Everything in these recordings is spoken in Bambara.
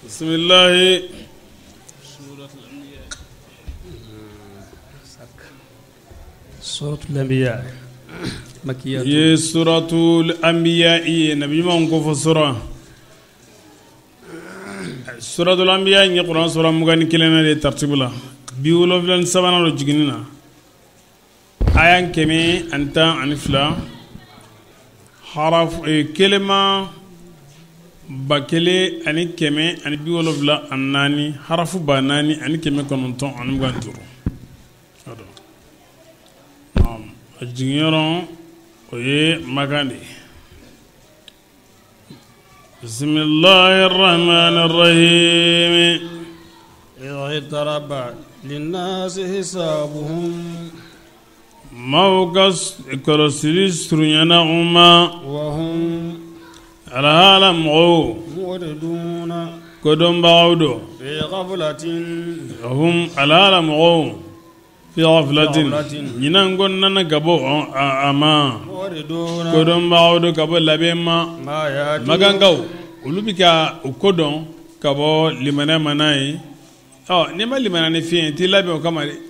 بسم الله. سورة الأنبياء مكية. ये सूरतुल अंबिया ये नबी मां को फसरा सूरतुल अंबिया ये कुरान सूरा मुगन किलेना de tartibula biwolo filan sabana lo jiginina ayan keme anta anifla haraf kelema bakele ani keme ani biwolo fila annani harafu banani ani keme kononton ani mugan duru ado ajingero oye magandi. Bismillahir Rahmanir Rahim. إذا اقترب للناس حسابهم موقس كرسلس رينا أمة وهم على عالم غو موردون كدوم بعودو في غفلة هم على عالم غو في غفلة ينانقون نانا كبو أما موردون كدوم بعودو كبو لبيما ما يأتي magan gaw olu bi ka o kodon ka bɔ limana mana ye ni ma limana ni fiɲɛ t'i labɛn o kama de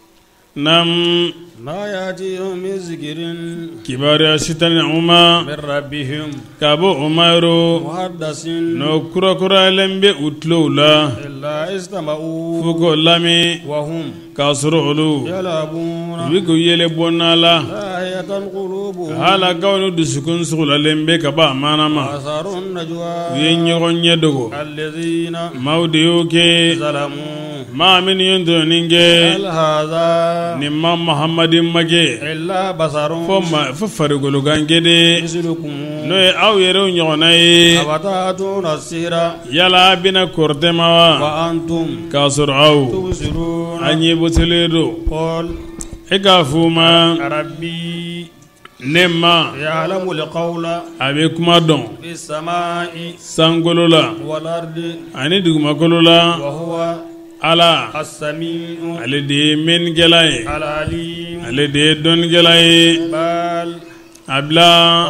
nam ما يأتيهم من ذكر kibaruya sitani uma من ربهم ka bɔ o ma yɔrɔ محدث n'o kurakurayalen bɛ u tulow la إلا استمعوا fo k'o lamɛn وهم k'a sɔrɔ olu يلعبون u bi k'u yɛlɛ bɔnna la لاهية قلوبهم hala gaw ni dusukun sugulalen bɛ ka ban a maana ma وأسروا u النجوى ye ɲɔgɔn ɲɛ dogo الذين maaw de y'o kɛ ظلموا maa min ye ntɔnin kɛ هل هذا ni ma muhammadin make إلا بصر fo farikolo ganke de مثلكم n'o ye aw yɛrɛw ɲɔgɔnna ye أفتأتون السحر yala a bɛna kɔrɔtɛma wa وأنتم k'a sɔrɔ aw تبصرون a ɲɛ bɔtɛlen don قل e k'a f'u ma ربي ne ma يعلم القول a bɛ kuma dɔn في السماء sankolo la والأرض ani dugumakolo la وهو ala السميع ale de ye mɛnnikɛla ye العليم ale de ye dɔnnikɛla ye بل a bila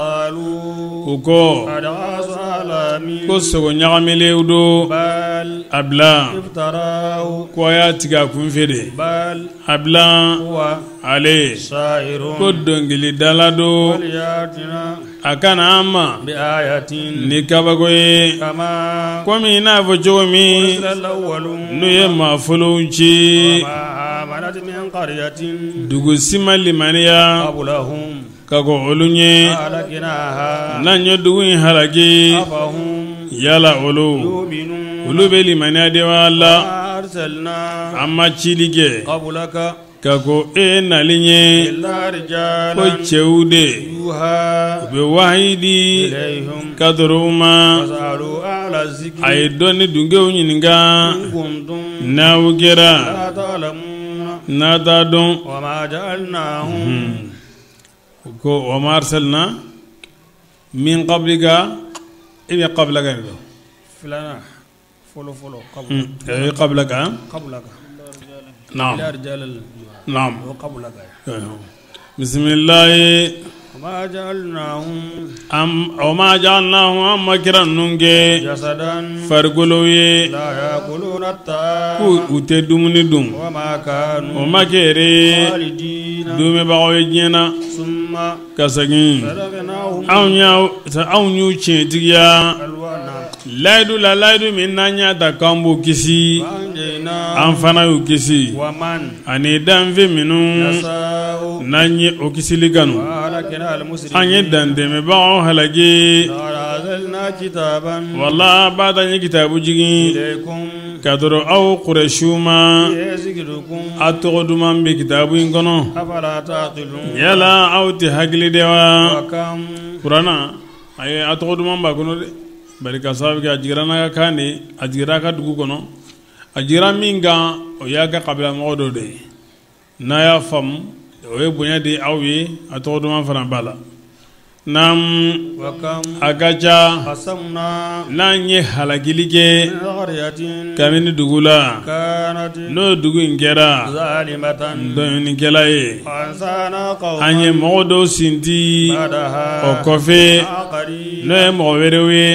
قالوا u kɔ أضغاث أحلام ko sogo ɲagamilenw do بل a bila افتراه ko a y'a tigɛ a kunfɛ de بل a bila هو ale شاعر ko dɔnkilidala do ولياتنا a kana an ma بآية ni kabako ye كما komi i n'a fɔ cogo min مثل الأولون n'u ye maa fɔlɔw ci وما آمنت من قرية dugu si ma limaniya قبلهم ka kɔ olu ɲɛ أهلكناها n'an ye dugu in halaki أفهم yala olu يؤمنون bɛ limaniya de wa la وما أرسلنا an ma cili kɛ قبلك ka ko e nali ɲɛ إلا ko رجالا cɛw de يوحى u bɛ wahayi di إليهم ka dɔrɔ u ma فاسألوا أهل a الذكر ye dɔnni dunkew ɲininka إن كنتم n'aw kɛra لا تعلمون n'a t'a dɔn وما جعلناهم ko wa ma arsalna min qablika i bɛ qablaka de don فلنا فلو قبل qablaka قبلك naam إلى رجال naam وقبلك bisimilahi وما جعلناهم wa ma ja'alnahum an ma kira ninnu kɛ جسدا farikolow ye لا يأكلون الطعام ko u tɛ dumuni dun وما o كانوا ma kɛ yɛrɛ خالدين dumebagaw ye diɲɛ na ثم ka segin صدقناهم anw y'u tiɲɛtigiya ألوانا layidu la layidu min n'an y'a ta k'an b'u kisi فأنجيناهم an fana y'u kisi ومن ani danfɛn minnu نشاء n'an ye o kisili kanu وأهلكنا an ye المسرفين dantɛmɛbagaw halaki وأنزلنا كتابا wala b'a ta n ye kitabu jigin إليكم ka sɔrɔ aw kurɛsiw ma فيه ذكركم a tɔgɔ duman bɛ kitabu in kɔnɔ أفلا تعقلون yala aw tɛ hakili de wa وكم kuranna a ye a tɔgɔ duman b'a kɔnɔ dɛ bari ka sababu kɛ a jigira n'a ka kan de a jigira a ka dugu kɔnɔ a jigira min kan o y'a ka kabila mɔgɔ dɔ de ye n'a y'a faamu o ye bonya di aw ye a tɔgɔ duman fana b'a la nam وكم akacha قسمنا nanye halagilike من قرية kamini dugula كانت no dugu ingera ظالمة don kelaye وأنسانا قوما anye modo sinti بعدها o kofe آخرين no e mo werewe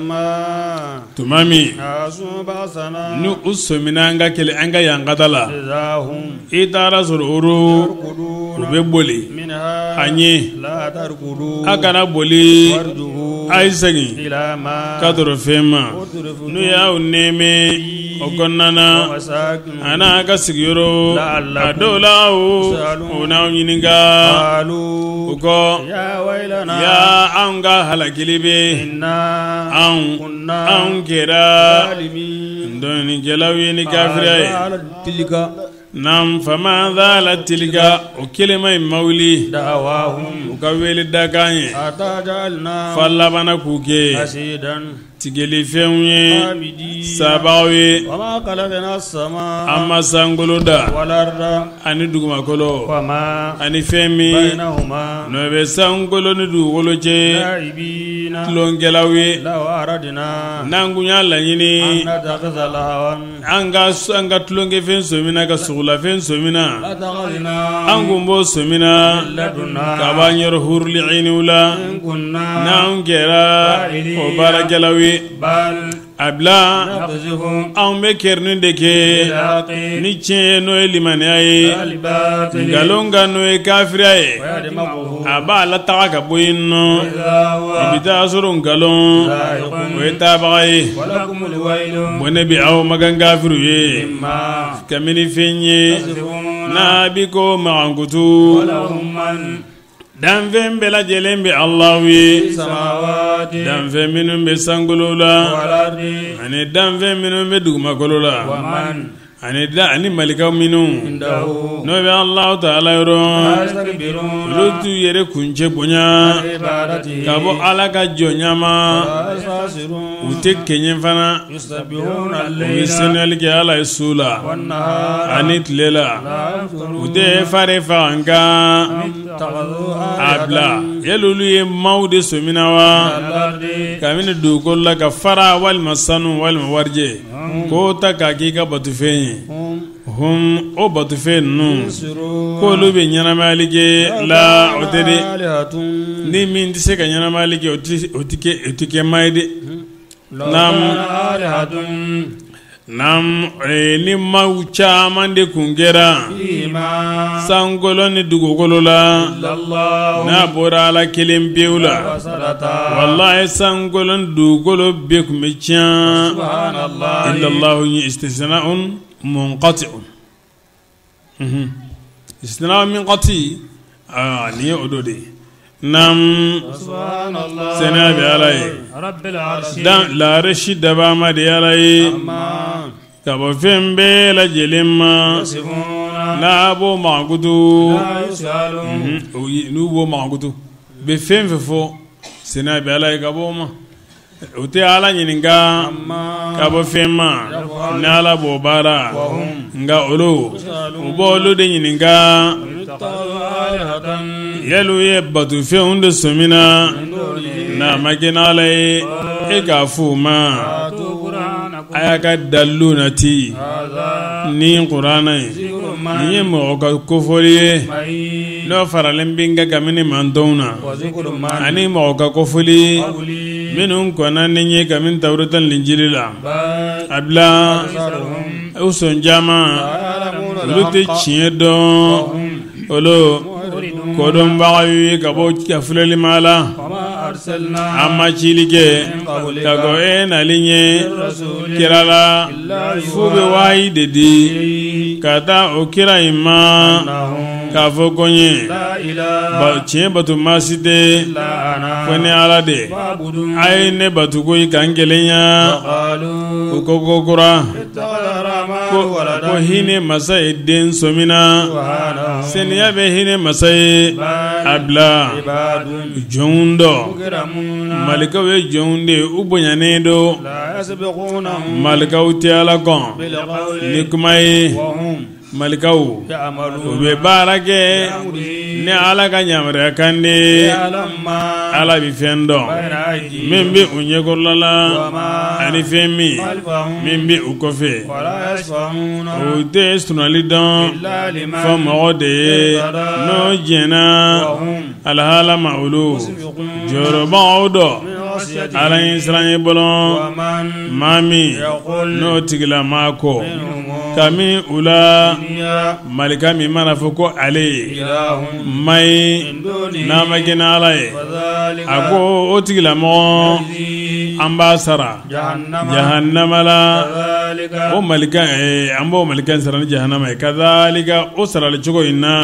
فلما tumami عاشوا بأسنا nu usomina anga kele anga yangadala إذا هم itara sur uru يركضون ube boli منها anye لا تركضوا akana boli وارجعوا aisagi إلى ما kadro fema أترفتم nu ya uneme ogonnana ومساكن ana aka sigiyoro لعلكم adolawo تسألون. una nyininga قالوا uko يا ويلنا ya anga halakilibe إنا an كنا an kera ظالمين ndoni kelawi ni kafiraye على تلك nam fama dhala tilka o kelema mawli دعواهم ukaweli dakanye أتجعلنا fallabana kuke حسيدا tigeli fenye عابدين sabawe وما خلقنا السماء amma sangoloda والأرض ani dugumakolo وما ani femi بينهما no be sangolo ni dugukolo ce لاعبين tulongelawe لو أردنا nangunya laɲini أن نتخذ لهوا an ka tulonge fen somina ka sugula fen somina لاتخذنا an kun bo somina لدنا ka b'an yɔrɔ huriliɲiniw la إن كنا n'an kɛra o baarakɛlaw ye بل a bila نقذف anw bɛ kɛrinin de kɛ بالحق ni tiɲɛ n'o ye limaniya ye الباطل nkalon kan n'o ye kafiriya ye ويدمغه a b'a lataga ka bɔ yen nɔ إذا i هو bɛ taa sɔrɔ nkalon o ye taabaga ye ولكم الويل bɔn ne bɛ aw magan kafiriw ye مما kabini fɛn ye تصفون n'a bi ko magankutu ولهم من danfɛn bɛɛ lajɛlen bɛ Alahu ye السماوات danfɛn minnu bɛ sankolo la والأرض ani danfɛn minnu bɛ dugumakolo la ومن ani malikaw minnu عنده n'o bɛ Alahu Taala yɔrɔ لا يستكبرون olu t'u yɛrɛ kuncɛ bonya عن عبادته ka bɔ Ala ka jɔnya ma ولا يستعسرون u tɛ kɛɲɛ fana يسبحون u bɛ الليل senuyali kɛ Ala ye su la والنهار ani tile la لا u يفترون tɛ fari faga nka اتخذوا a bila yali olu ye maaw de somina wa الأرض kabini dugukolo la ka fara walima sanu walima warijɛ k'o ta k'a k'i ka batufɛn ye هم hum o batufɛn ninnu ينصرون k'olu bɛ ɲɛnamayali kɛ la o tɛ de آلهة ni min tɛ se ka ɲɛnamayali kɛ o tɛ kɛ maa ye de لو نعم. كان آلهة nam ni maaw caman de kun kɛra فيهما sankolo ni dugukolo la إلا الله n'a bɔra Ala kelen pewu la وصلتا wallahi sankolo ni dugukolo bɛɛ kun bɛ tiɲɛ سبحان الله illa Allahu istisna'un munqati'un istisna'un munqati ni ye o do de nam سبحان الله sɛnɛ bɛ Ala ye رب العرش dan laare si dabama de ye Ala ye ما ka bɔ fɛn bɛɛ lajɛlen ma يصفون n'a b'o makutu لا يسألون n'u b'o makutu bɛ fɛn fɛn fɔ sɛnɛ bɛ Ala ye ka bɔ o ma o tɛ Ala ɲininka ka bɔ fɛn ma ni Ala b'o baara nka olu u b'olu de ɲininka اتخذوا آلهة yali u ye batufɛnw de sɔmina من دونه n'a ma kɛ n'Ala ye e k'a fɔ u ma آتوا برهانكم a y'a ka dalilu nati هذا ni kuranna ye ذكر nin ye من mɔgɔ ka kofɔli ye معين n'o faralen bɛ n ka kabini mantɔnw na وذكر من ani mɔgɔ ka kofɔli قولي minnu kɔnna ni ye kabini Tawurata ni Linjili la بل a bila أكثرهم u sɔn caman لا يعلمون olu tɛ الحق tiɲɛ dɔn olu معرضون kodɔnbagaw ye ka bɔ ka filɛli ma la وما أرسلنا an ma cili kɛ ka ko e nali ɲɛ kira la f'u bɛ wayi de di ka taa o kira in ma أنهم k'a fɔ ko n ye لا إله tiɲɛ batu maasi tɛ إلا أنا fo ni Ala de فاعبدون a ye ne batu ko i kan kelenya وقالوا o ko kokura اتخذ الرحمن ko ولدا hinɛ masa ye den sɔmina سبحانه seniya bɛ hinɛ masa ye a bila عباد jɔnw dɔ مكرمون malikaw ye jɔnw de u bonyanen do لا يسبقونهم malikaw tɛ Ala kɔn بالقول ni kuma ye وهم malikaw يعملون u bɛ baara kɛ ni Ala ka yamaruya kan de يعلم ما Ala bɛ fɛn dɔn بين أيديهم min bɛ u ɲɛkɔrɔla la وما ani fɛn خلفهم min bɛ u kɔfɛ ولا يشفعون o tɛ sunali dɔn إلا لمن fɔ mɔgɔ de ye n'o jɛnna وهم alihala ma olu jɔyɔrɔbaw dɔ من خشيته Ala ye siran ye bolo ومن maa min يقول n'o tigila maa kɔ منهم kami u la دنيا malika min mana fɔ ko ale إله ma ye من دونه n'a ma kɛ ni Ala ye وذلك a ko o tigilamɔgɔ الذي an b'a sara جهنم jahannama la كذلك o malika an b'o malika in sara ni jahannama ye kadhalika o sarali cogo in na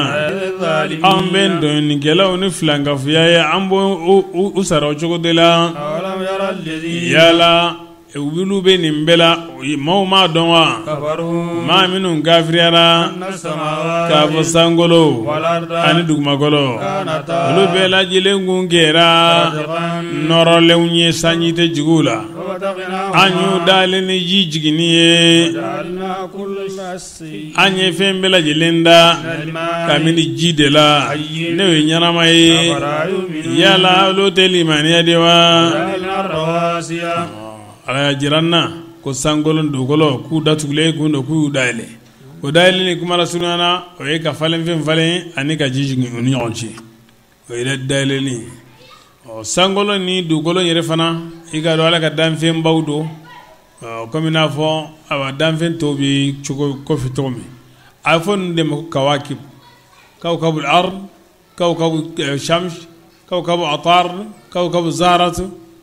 an bɛ dɔnnikɛlaw ni filankafuya ye an b'o u sara o cogo de la أولم يرى الذين yala wulu bɛ nin bɛɛ la maaw m'a dɔn wa كفروا maa minnu kafiriyara أن السماوات k'a fɔ sankolo والأرض ani dugumakolo كانتا olu bɛɛ lajɛlen kun kɛra رتقا nɔrɔlenw ye sanji tɛ jigi u la وفتقناهما an y'u dalen ni ji jiginni ye وجعلنا كل شيء an ye fɛn bɛɛ lajɛlen da الماء kabini ji de la ne ye ɲɛnama ye أفلا يؤمنون yala olu tɛ limaniya de wa وجعلنا الرواسي ala y'a jira n na ko sankolon dugukolo k'u datugulen kun don k'u y'u dayɛlɛ o dayɛlɛ ni kuma la surunyana o ye ka falen fɛn falen ani ka ji jigin u ni ɲɔgɔn cɛ o ye dayɛlɛli sankolon ni dugukolo yɛrɛ fana i ka dɔn ala ka danfɛnbaw don komi n'a fɔ awa danfɛn tɔw bɛ cogo kɔfɛ cogo min a fɔ ninnu de ma ko kawakib kawkabul ard kawkabu shams kawkabu atar kawkabu zarat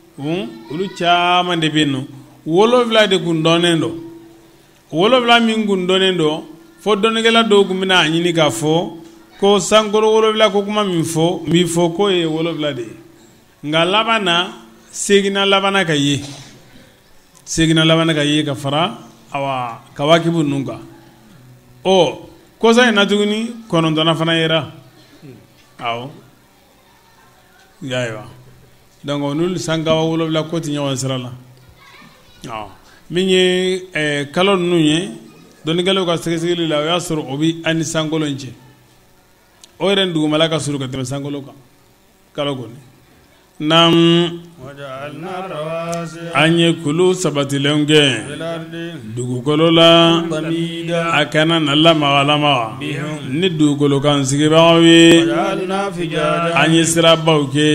olu caman de bɛ yen nɔ wolonfila de kun dɔnnen don wolonfila min kun dɔnnen don fo dɔnnikɛla dɔw kun bɛna a ɲini k'a fɔ ko sankolo wolonfila ko kuma min fɔ k'o ye wolonfila de ye nka laban na segina labanna ka ye segina labanna ka ye ka fara awa kawakibu ninnu kan ɔ kɔsa in na tuguni kɔnɔntɔnna fana yera awɔ yaayiwa donc n'olu sankawa wolonfila ko tɛ ɲɔgɔn sira la min ye kalo ninnu ye dɔnnikɛlaw ka sɛgɛsɛgɛli la o y'a sɔrɔ o bɛ an ni sankolo in cɛ o yɛrɛ ni dugumala ka surun ka tɛmɛ sankolo kan kalo kɔni naam وجعلنا الرواسي an ye kulu sabatilenw kɛ في الأرض dugukolo la ضميدا a kana na lamaga ni dugukolo kan sigibagaw ye وجعلنا فجاجا an ye sirabaw kɛ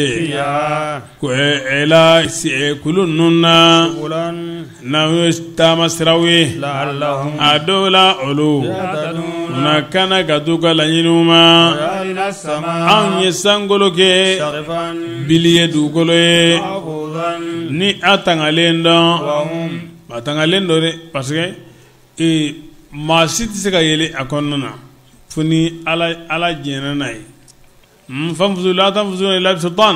فيها kulu ninnu na سبلا n'an ye taama siraw ye لعلهم a dɔw la olu يهتدون na kana ka t'u ka laɲiniw ma وجعلنا السماء anw ye sankolo kɛ سقفا bili ye dugukolo ye محفوظا ni a tangalen dɔn وهم a tangalen dɔ dɛ parce que maa si tɛ se ka yɛlɛ a kɔnɔna na fo ni ala jɛnna n'a ye fanfusu la tanfusuna illa bisultan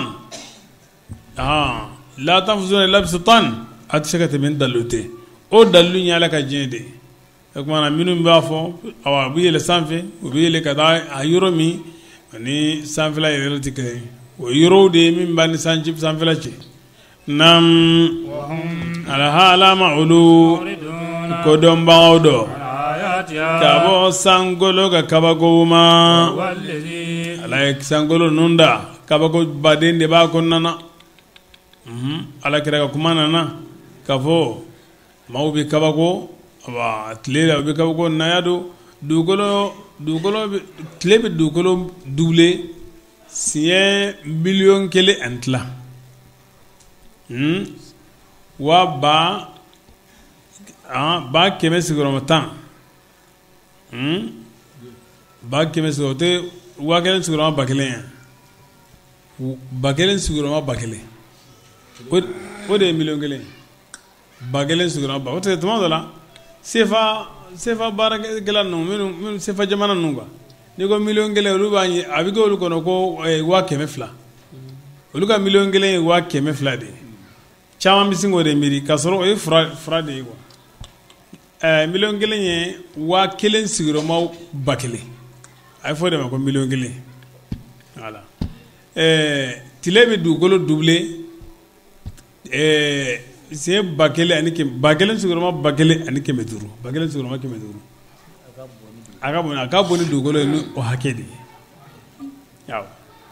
la tanfusuna illa bisultan a tɛ se ka tɛmɛ ni dalilu tɛ o dalilu ye ala ka diɲɛ de ye o kumana minnu b'a fɔ awa u bɛ yɛlɛ sanfɛ u bɛ yɛlɛ ka taa a yɔrɔ min ani sanfɛla yɛrɛ tɛ kelen o yɔrɔw de ye min b'a ni sanfɛla cɛ nam alahala ma olu kodɔnbagaw dɔ ka bɔ sankolo ka kabakow ma ala ye sankolo ninnu da kabako baden de b'a kɔnɔna na ala kɛra ka kuma nana ka fɔ maaw bɛ kabako tile la u bɛ kabako naya don dugukolo tile bɛ dugukolo doublé siɲɛ 1,000,000 ani tila wa ba kɛmɛ sigiyɔrɔma 10 ba kɛmɛ sigiyɔrɔma o tɛ 1,000 sigiyɔrɔma 1,000 ye 1,000 sigiyɔrɔma 1,000 o de ye 1,000,000 1,000 sigiyɔrɔma 1,000 o tɛ tuma dɔ la sefa baarakɛla ninnu minnu sefa jamana ninnu quoi n'i ko 1,000,000 olu b'a ye a bɛ kɛ olu kɔnɔ ko 200,000 olu ka 1,000,000 ye 200,000 de ye caman bɛ sin k'o de miiri k'a sɔrɔ o ye fura de ye quoi 1,000,000 ye 1,000 sigiyɔrɔma 1,000 a ye fɔ o de ma ko 1,000,000 voilà tile bɛ dugukolo doublé siɲɛ 1,000 ani 1,000 sigiyɔrɔma 1,000 ani 500 1,000 sigiyɔrɔma 500 aka boni dugukolo ye o hakɛ de ye awɔ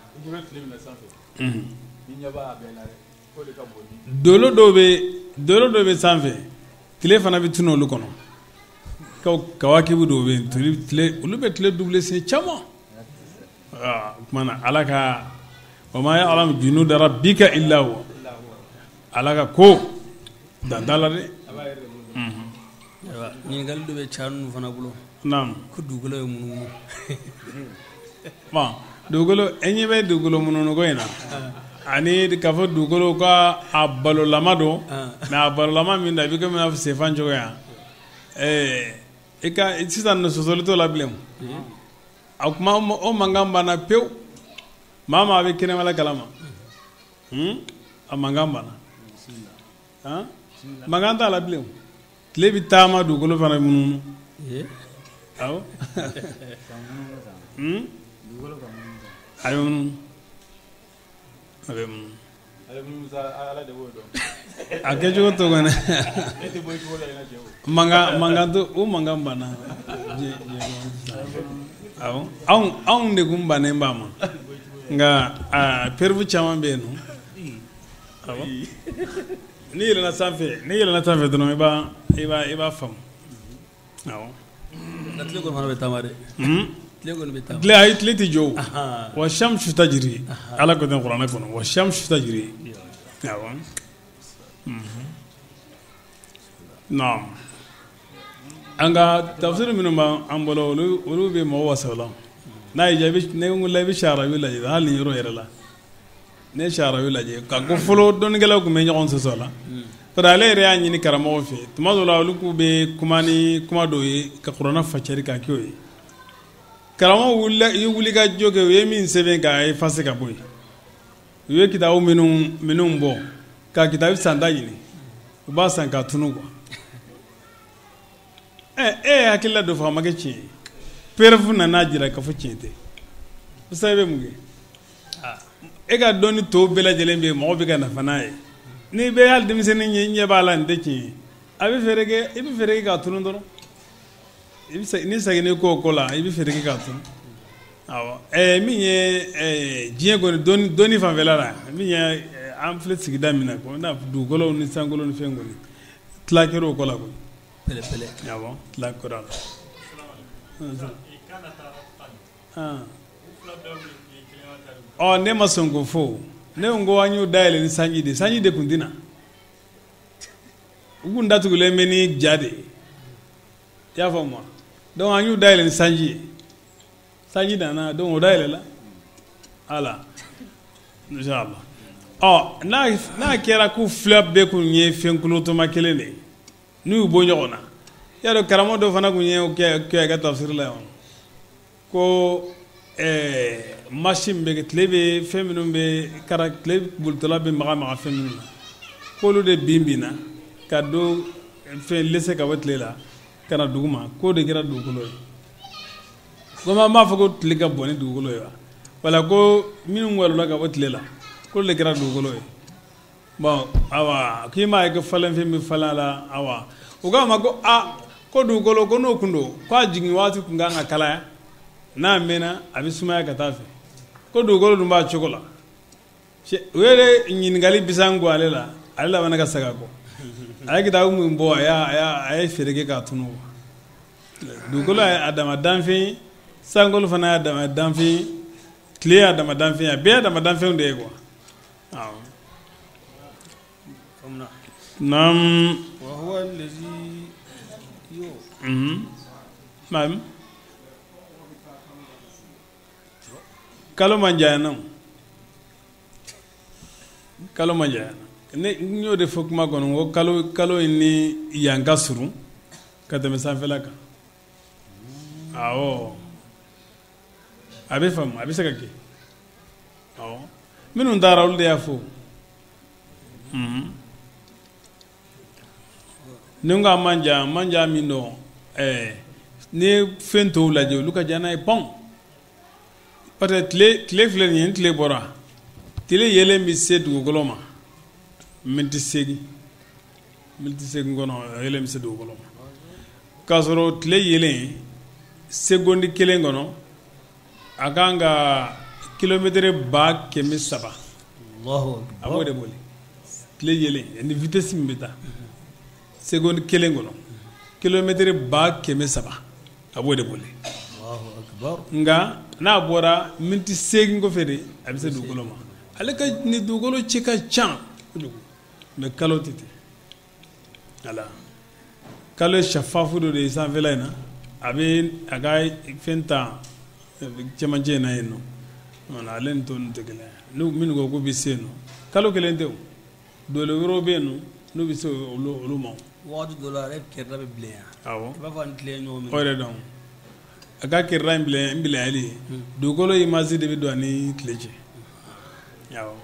dolo dɔw bɛ sanfɛ tile fana bɛ tunu olu kɔnɔ kawakibu dɔw bɛ yen olu bɛ tile double sen caman kumana ala ka wa ma ya'lamu junuda rabbika illa huwa ala ka ko dandala de ɲininkali dɔ bɛ caa ninnu fana bolo naam ko dugukolo ye munumunu bon dugukolo e ɲɛ bɛ dugukolo mununu ko in na ani k'a fɔ dugukolo ka a balolama don mais a balolama min da i bɛ komi n'a fɔ sɛfan cogoya sisan sɔsɔli t'o la bilen a kuma o mankan banna pewu maa maa bɛ kɛnɛmala kalama a mankan banna mankan t'a la bilen tile bɛ taama dugukolo fana munumunu awɔ a bɛ munumunu a bɛ munumunu a kɛcogo to kɔnɛ mankan to o mankan banna awɔ anw de kun bannen b'a ma nka pɛrifu caman bɛ yen nɔ awɔ n'i yɛlɛnna sanfɛ dɔrɔn i b'a faamu awɔ tile kɔni fana bɛ taama dɛ tile kɔni bɛ taama tile tɛ jɔ wa shamsu tajri ala ko ten kuranɛ kɔnɔ wa shamsu tajri awɔ naam an ka tafsiri minnu b'an bolo olu bɛ mɔgɔ wasaw la n'a y'i diya ne wulila i bɛ saharawi lajɛ hali nin yɔrɔ yɛrɛ la ne ye saharawi lajɛ ka ko fɔlɔ dɔnnikɛlaw tun bɛ ɲɔgɔn sɔsɔ la parce que ale yɛrɛ y'a ɲini karamɔgɔw fɛ tuma dɔw la olu k'u bɛ kuma dɔw ye ka kuranɛ facɛri k'a k'o ye karamɔgɔ i wuli ka jɔ kɛ u ye min sɛbɛn k'a effacer ka bɔ yen u ye kitabu minnu bɔ ka kitabu santa ɲini u b'a san k'a tunu quoi e hakilila dɔ fɔ a ma kɛ tiɲɛ ye pɛrɛfu nana jira k'a fɔ tiɲɛ tɛ o sa i bɛ mun kɛ e ka dɔnni tɔw bɛɛ lajɛlen bɛ yen mɔgɔ bɛ ka nafa n'a ye n'i bɛ hali denmisɛnnin ɲɛ b'a la nin tɛ tiɲɛ ye a bɛ fɛɛrɛ kɛ i bɛ fɛɛrɛ kɛ k'a tunu dɔrɔn ni seginnen ko o ko la i bɛ fɛɛrɛ kɛ k'a tunu awɔ min ye diɲɛ kɔni dɔnni fanfɛla la min ye an filɛ sigida min na ko n'a dugukolo ni sankolo ni fɛn kɔni tila kɛra o ko la koyi pɛlɛ awɔ tila kɛra la ne ma sɔn k'o fɔ ne ko an y'o dayɛlɛ ni sanji de tun tɛna u kun datugulen bɛ ni ja de ye i y'a faamu wa donc an y'u dayɛlɛ ni sanji ye sanji nana donc o dayɛlɛla ala inshallah n'a kɛra k'u fila bɛɛ kun ye fɛn kolotoma kelen de ye n'u y'u bɔ ɲɔgɔn na i y'a dɔn karamɔgɔ dɔ fana kun ye o kɛ a ka tafsiri la yan ko machine bɛ tile bɛ fɛn minnu bɛ tile bolitɔla bɛ maga fɛn minnu na k'olu de binna ka don fɛn lese ka bɔ tile la ka na dugu ma k'o de kɛra dugukolo ye ko an b'a fɔ ko tile ka bon ni dugukolo ye wa wala ko minnu walula ka bɔ tile la k'olu de kɛra dugukolo ye bon awa k'i m'a ye ko falenfɛn bɛ falen a la awa o k'a ma ko ko dugukolo ko n'o kun don k'a jigin waati kun kan ka kalaya n'a mɛnna a bɛ sumaya ka taa fɛ ko dugukolo dun b'a cogo la o ye ɲininkali bisan ko ale laban ka saga kɔ a ye kitabu min bɔ a ye feere kɛ k'a tunu dugukolo ye adama danfɛn sankolo fana ye adama danfɛn tile ye adama danfɛn a bɛɛ ye adama danfɛnw de ye quoi awɔ naam wa huwa allazi naam kalo man jaya na ne y'o de fɔ kuma kɔnɔ ko kalo in ni yan ka surun ka tɛmɛ sanfɛla kan awɔ a bɛ faamu a bɛ se ka kɛ awɔ minnu taara olu de y'a fɔ ni n ko a manja min dɔn ni ye fɛn tɔw lajɛ olu ka jan n'a ye pɔn parce que tile filɛ nin ye ni tile bɔra tile yelen bɛ se dugukolo ma miniti 8 kɔnɔ yelen bɛ se dugukolo ma k'a sɔrɔ tile yelen seconde kelen kɔnɔ a kan ka kilomètre 300,000 Allahu a b'o de boli tile yelen ni vitesse min bɛ taa seconde kelen kɔnɔ kilomètre 300,000 a b'o de boli akbar. nka n'a bɔra miniti 8 kɔfɛ de a bɛ se dugukolo ma ale ka ni dugukolo ci ka ca mais kalo tɛ ten voilà kalo shafafu dɔ de ye sanfɛla in na a bɛ a ka fɛn ta cɛmancɛ in na yen nɔ voilà ale ni tɔw tɛ kelen ye minnu ko k'u bɛ se yen nɔ kalo kelen tɛ o dole wɛrɛw bɛ yen nɔ n'u bɛ se olu ma waati dɔ la ale kɛrɛda bɛ bilen yan awɔ i b'a fɔ ani tile ɲɔgɔn min o yɛrɛ dɔn a ka kɛrɛda in bilayali ye dugukolo imasi de bɛ don ani tile cɛ awɔ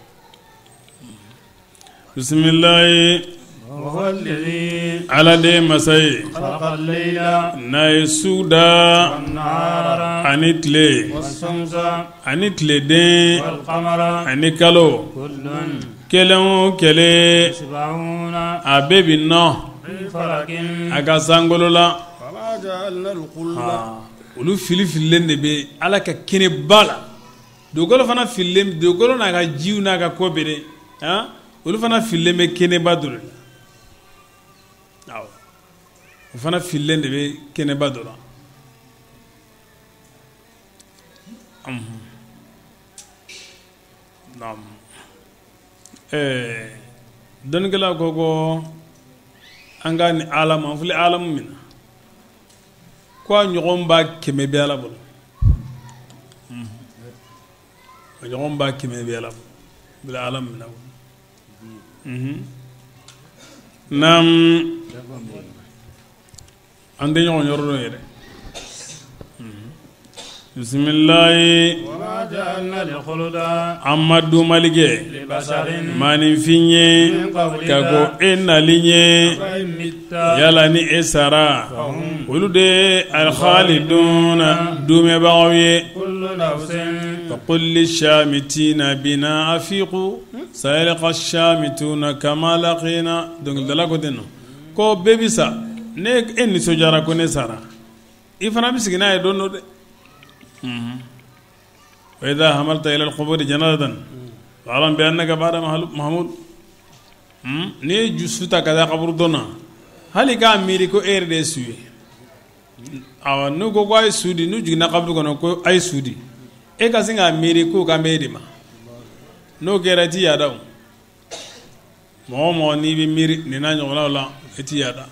bisimilayi وهو الذي ala de ye masa ye خلق الليل n'a ye su da والنهار ani tile والشمس ani tileden والقمر ani kalo كل kelen o kelen يسبحون a bɛɛ bi nɔ في فلك a ka sankolo la فما جعلنا القلب olu fililen de bɛ ala ka kɛnɛba la dugukolo fana fililen dugukolo n'a ka jiw n'a ka ko bɛɛ de olu fana fililen bɛ kɛnɛba dɔ la awɔ o fana fililen de bɛ kɛnɛba dɔ la dɔnnikɛla ko ko an ka ni alamu an filɛ alamu min na ko a ɲɔgɔn b'a 100 bɛ ala bolo a ɲɔgɔn b'a 100 bɛ ala bolo bila alamu min na naam an tɛ ɲɔgɔn yɔrɔ dɔ yɛrɛ bisimilayi وما جعلنا الخلد an ma dumali kɛ لبشر maninfin ye ka ko e nali ye فإن مت yala ni e sara olu de ye alkhaliduna dumɛbagaw ye كل نفس فقل للشامتين بنا أفيقوا سيلقى الشامتون كما لقينا donc dala ko ten no ko bɛɛ bi sa ne e nisɔndiyara ko ne sara i fana bɛ sigi n'a ye don dɔ dɛ وإذا حملت إلى القبور جنازة فاعلم بأنك بعد محمود ne jusu ta ka taa kaburu dɔn na hali k'a miiri ko e yɛrɛ de ye su ye awɔ n'u ko a ye su di n'u jiginna kaburu kɔnɔ ko a ye su di e ka sin k'a miiri ko kan bɛ e de ma n'o kɛra i ti yaada o mɔgɔ o mɔgɔ n'i bɛ miiri nin n'a ɲɔgɔnnaw la i ti yaada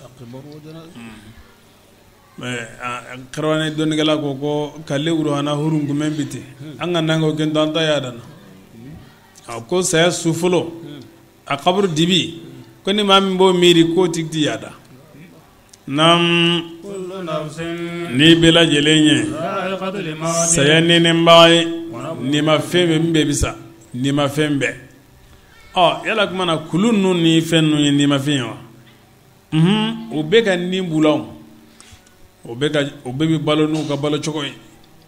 karawani dɔnnikɛla ko ko kale wuro hana hurun kumɛn bi ten an ka nan ko kɛ an ta yaada na ko saya su fɔlɔ a kaburu dibi ko ni maa min b'o miiri k'o tigi ti yaada naam كل نفس n'i bɛɛ lajɛlen ye ذائقة الموت saya nenenbaga ye n'i ma fɛn bɛɛ min bɛɛ bi sa n'i ma fɛn bɛɛ yala kuma na kulu ninnu ni fɛn ninnu ye n'i ma fɛn ye wa o bɛɛ ka nin b'u la o bɛɛ bi balo n'u ka balo cogo ye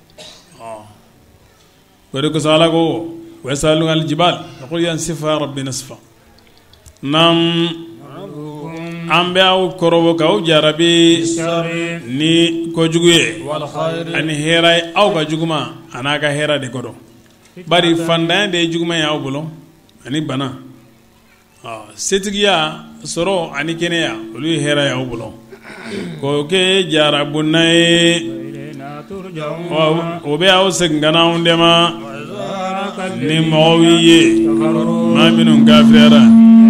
o de kosɔn ala ko ويسألونك عن الجبال يقول ينسفها ربي نسفا نعم an bɛ aw kɔrɔbɔ k'aw jarabi ni kojugu ye ani hɛrɛ ye aw ka juguma a n'a ka hɛrɛ de kɔrɔ bari fantanya de ye juguma ye aw bolo ani bana setigiya sɔrɔ ani kɛnɛya olu ye hɛrɛ ye aw bolo k'o kɛ jarabuna ye o bɛ aw segin ka na anw dɛmɛ ni mɔgɔw ye maa minnu kafiriyara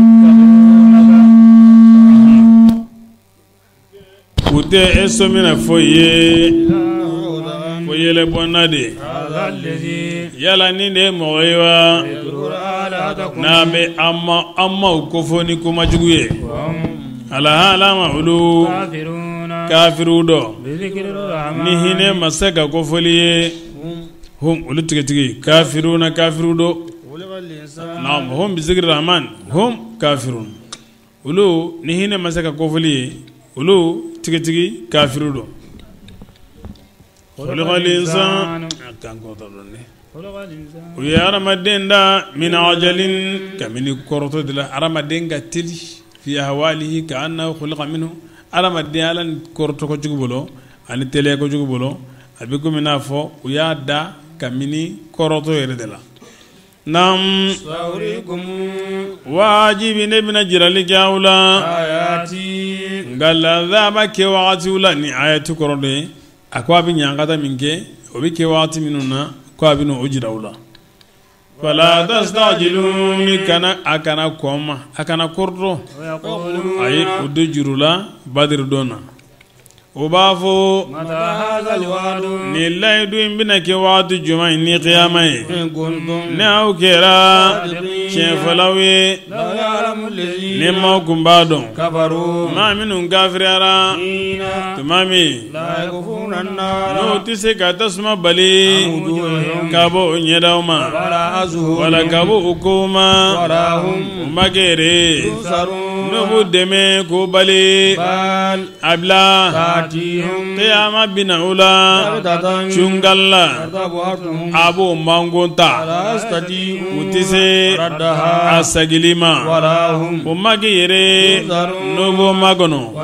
u tɛ e sɔmina foyi ye ko yɛlɛ bɔnna de yala ni de ye mɔgɔ ye wa n'a bɛ an maw kofɔ ni komajugu ye alahala ma olu kafiriw dɔ ni hinɛ ma se ka kofɔli ye hum olu tigitigi kafiruna kafiriw dɔ naam hum bizikri rahman hum kafirun olu ni hinɛ ma se ka kofɔli ye olu tigitigi kafiru do khuliqal insan kan ko to don ne o ye aramaden da min ajalin kamini koroto de la aramaden ga tili fi hawalihi ka anna khuliqa minhu aramaden alan koroto ko jugu bolo ani tele ko jugu bolo a bɛ komi n'a fɔ u y'a da kabini kɔrɔtɔ yɛrɛ de la. Naam. Wajibi ne bɛna jirali kɛ aw la. Nka lazaba kɛ wagatiw la ni ayati kɔrɔ de ye a ko a bɛ ɲankata min kɛ o bɛ kɛ wagati minnu na ko a bɛ n'o jira aw la. Fala tastajiluni kana a kana kɔn ma a kana kɔrɔtɔ a ye o de juru la Badiri don na. O b'a fɔ nin layidu in bɛna kɛ waati jumɛn ni kiyama ye ni aw kɛra tiɲɛfɔlaw ye ni maaw kun b'a dɔn maa minnu kafiriyara tuma min n'o tɛ se ka tasuma bali ka bɔ o ɲɛdaw ma wala ka bɔ o kow ma o ma kɛ yɛrɛ n'o b'u dɛmɛ k'o bali a bila qiyama bina ula chungalla abo mangonta utise asagilima umagi yere nobo magono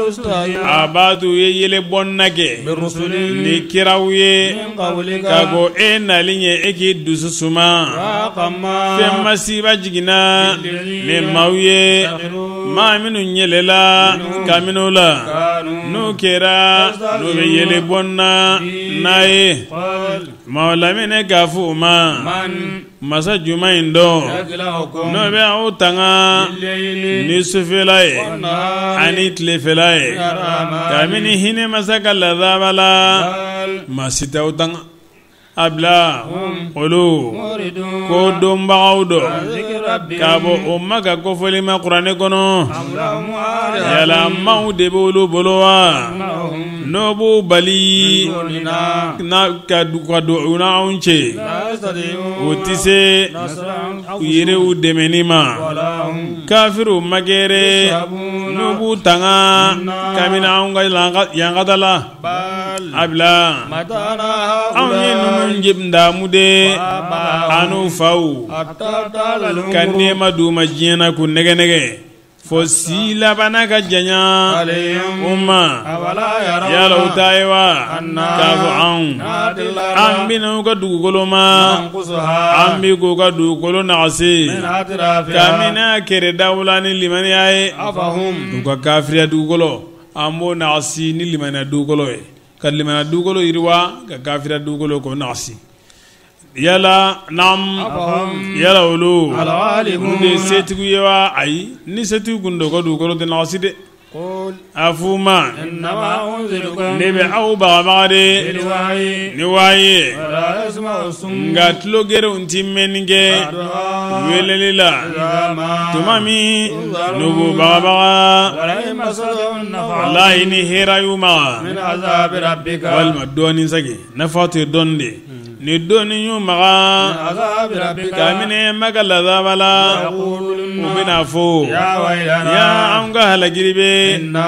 abadu yele bonnake ni kirawiye kago enalinye eki dususuma femma siba jigina ne mawye ma minu nyelela kaminola no kera no be yele bonna naye maulamine gafu ma masa juma indo no be autanga ni sufelaye ani tlefelaye kamini hine masaka ladhabala masita utanga abla olu ko domba audo kabo umma ka ko foli ma qur'ane kono yala mau de bolu bolowa nobu bali na ka du una unche utise yere u demenima kafiru magere nobu tanga kamina unga yangatala abla njibnda mude anu faw kanema duma jina ku nege nege fo sila bana ka janya umma yala utaiwa kafu ambina ka dugolo ma ambi ko ka dugolo nasi kamina kere dawla ni limani ay afahum ka kafriya dugolo ambo nasi ni limani dugolo e kalimana dugolo irwa ka kafira dugolo ko nasi yala nam yala ulu ni setigu yewa ay ni setigu gundo ko dugolo de nasi de afuma nebe au ba magade ni waye ngatlo gero ntimenige welelila tumami nubu baba wallahi ni hera yuma min azab rabbika wal madoni sagi nafatu donde ni doni yuma azab rabbika kamine magala zabala ubina fo ya anga halagiribe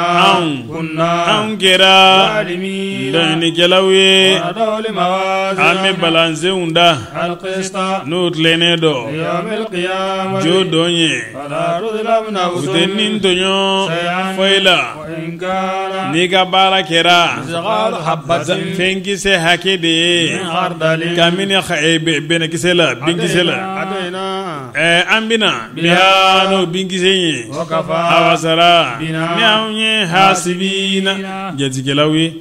an kera dani kelawe ame balance unda no tlene do jo donye utenin tonyo foila ni ka bara kera fengi se hakede kamini benekisela bingisela ambina bihano bingisenye awasara miaunye hasibina jatikelawi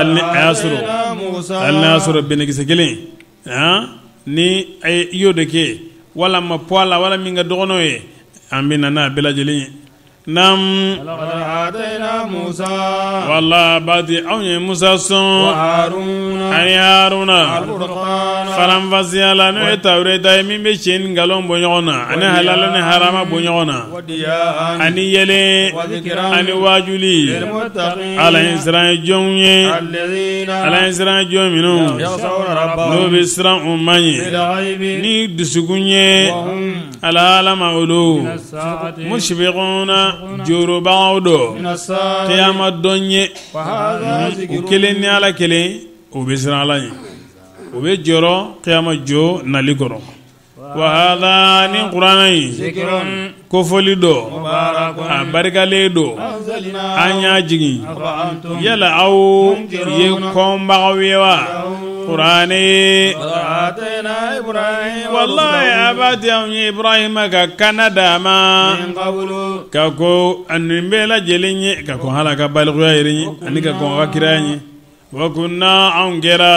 al nasru benekisekelen ni ay yodeke wala ma poala wala minga dogonoye ambina na belajelin nam ataina Musa walla badi awne Musa son Haruna faram vasiala no tawreta mi be chen galon bonyona ani halal ne harama bonyona ani yele ani wajuli ala insra jonye ala insra jomino no bisra umani ni dusugunye ala alama ulu mushbiquna joro bawdo qiyamah donye ukelen ni ala kelen o be sira ala o be joro qiyamah jo naligoro wa hadha ni qur'anai zikrun kofoli do mubarakun a barikale do anzalna an y'a jigin afa antum yala aw ye kɔnbagaw ye wa qur'ani atayna ibrahim wallahi abati anw ye ibrahima ka kana d'a ma min qablu ka ko ani bɛɛ lajɛlen ye ka kɔn hala ka balikuya yɛrɛ ye ani ka kɔn ka kiraya ye wa kunna anw kɛra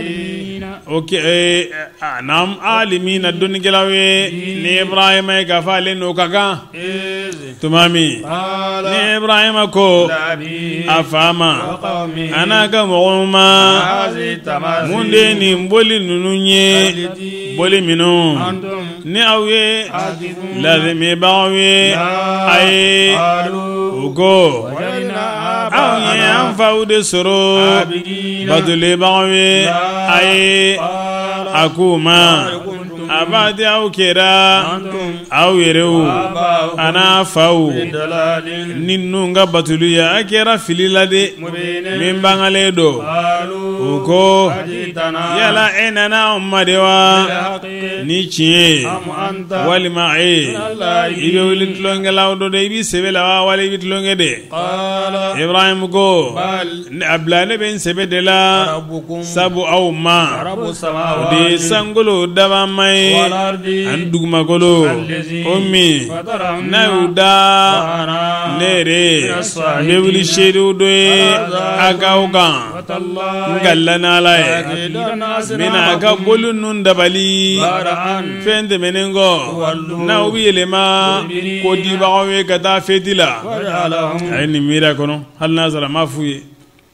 nam alimina dɔnnikɛlaw ye ni ibrahima ye k'a fɔ ale n'o ka kan tuma min ni ibrahima ko a fa ma a n'a ka mɔgɔw ma mun de ye nin boli ninnu ye boli minnu ni aw ye ladimibagaw ye a ye u ko anw ye an faw de sɔrɔ batulebagaw ye a ye a k'u ma a b'a di aw kɛra aw yɛrɛw a n'a faw ni ninnu ka batuliya a kɛra fili la de min bangalen do u ko yala e nana anw ma de wa ni tiɲɛ walima i bɛ wuli tulonkɛlaw dɔ de i b'i sɛbɛ la wa wala i bɛ tulonkɛ de ibrahim ko a bila ne bɛ n sɛbɛ de la sabu aw ma o de ye sankolo dabama ye ani dugumakolo o min n'a y'u da ne yɛrɛ n bɛ wuli seerew dɔ ye a k'aw kan n ka lanala ye n bɛna a ka boli ninnu dabali fɛn tɛmɛnen kɔ n'aw bɛ yɛlɛma ko dibagaw ye ka taa feti la a ye nin miiri a kɔnɔ hali n'a sɔrɔ a ma f'u ye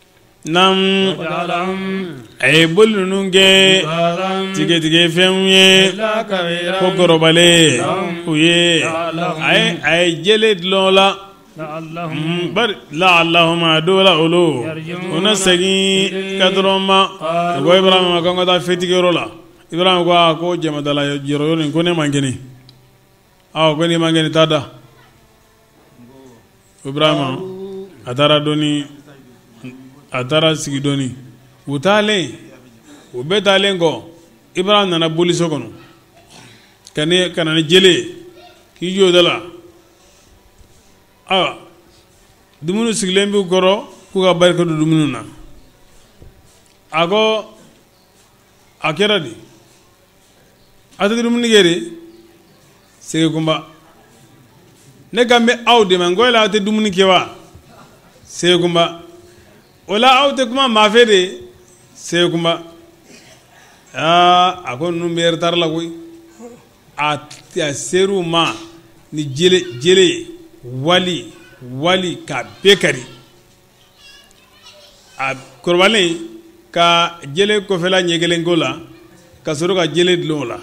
a ye boli ninnu kɛ tigɛtigɛ fɛnw ye ko kɔrɔbalen u ye a ye jele dilan o la bari la'allahuma dɔw la olu u na segin ka dɔrɔn ma u ko ibrahima ma ko n ka taa fetigiyɔrɔ la ibrahima ko a ko jamadala yɔrɔ nin ko ne man kɛnɛ ko ne man kɛnɛ taa da ibrahima a taara dɔɔni a taara sigi dɔɔni u taalen u bɛɛ taalen kɔ ibrahima nana boli so kɔnɔ ka na ni jele k'i jɔ o da la dumuni sigilen b'u kɔrɔ k'u ka barika don dumuni na a ko a kɛra de a tɛ dumuni kɛ de sege kunba ne kan bɛ aw dɛmɛ n ko yala aw tɛ dumuni kɛ wa sege kunba o la aw tɛ kuma maa fɛ de sege kunba a ko ninnu bɛ retard la koyi a ser'u ma ni jele wali ka bɛɛ kari a kɔrɔbalen ka jele kɔfɛla ɲɛ kelen ko la ka sɔrɔ ka jele dilan o la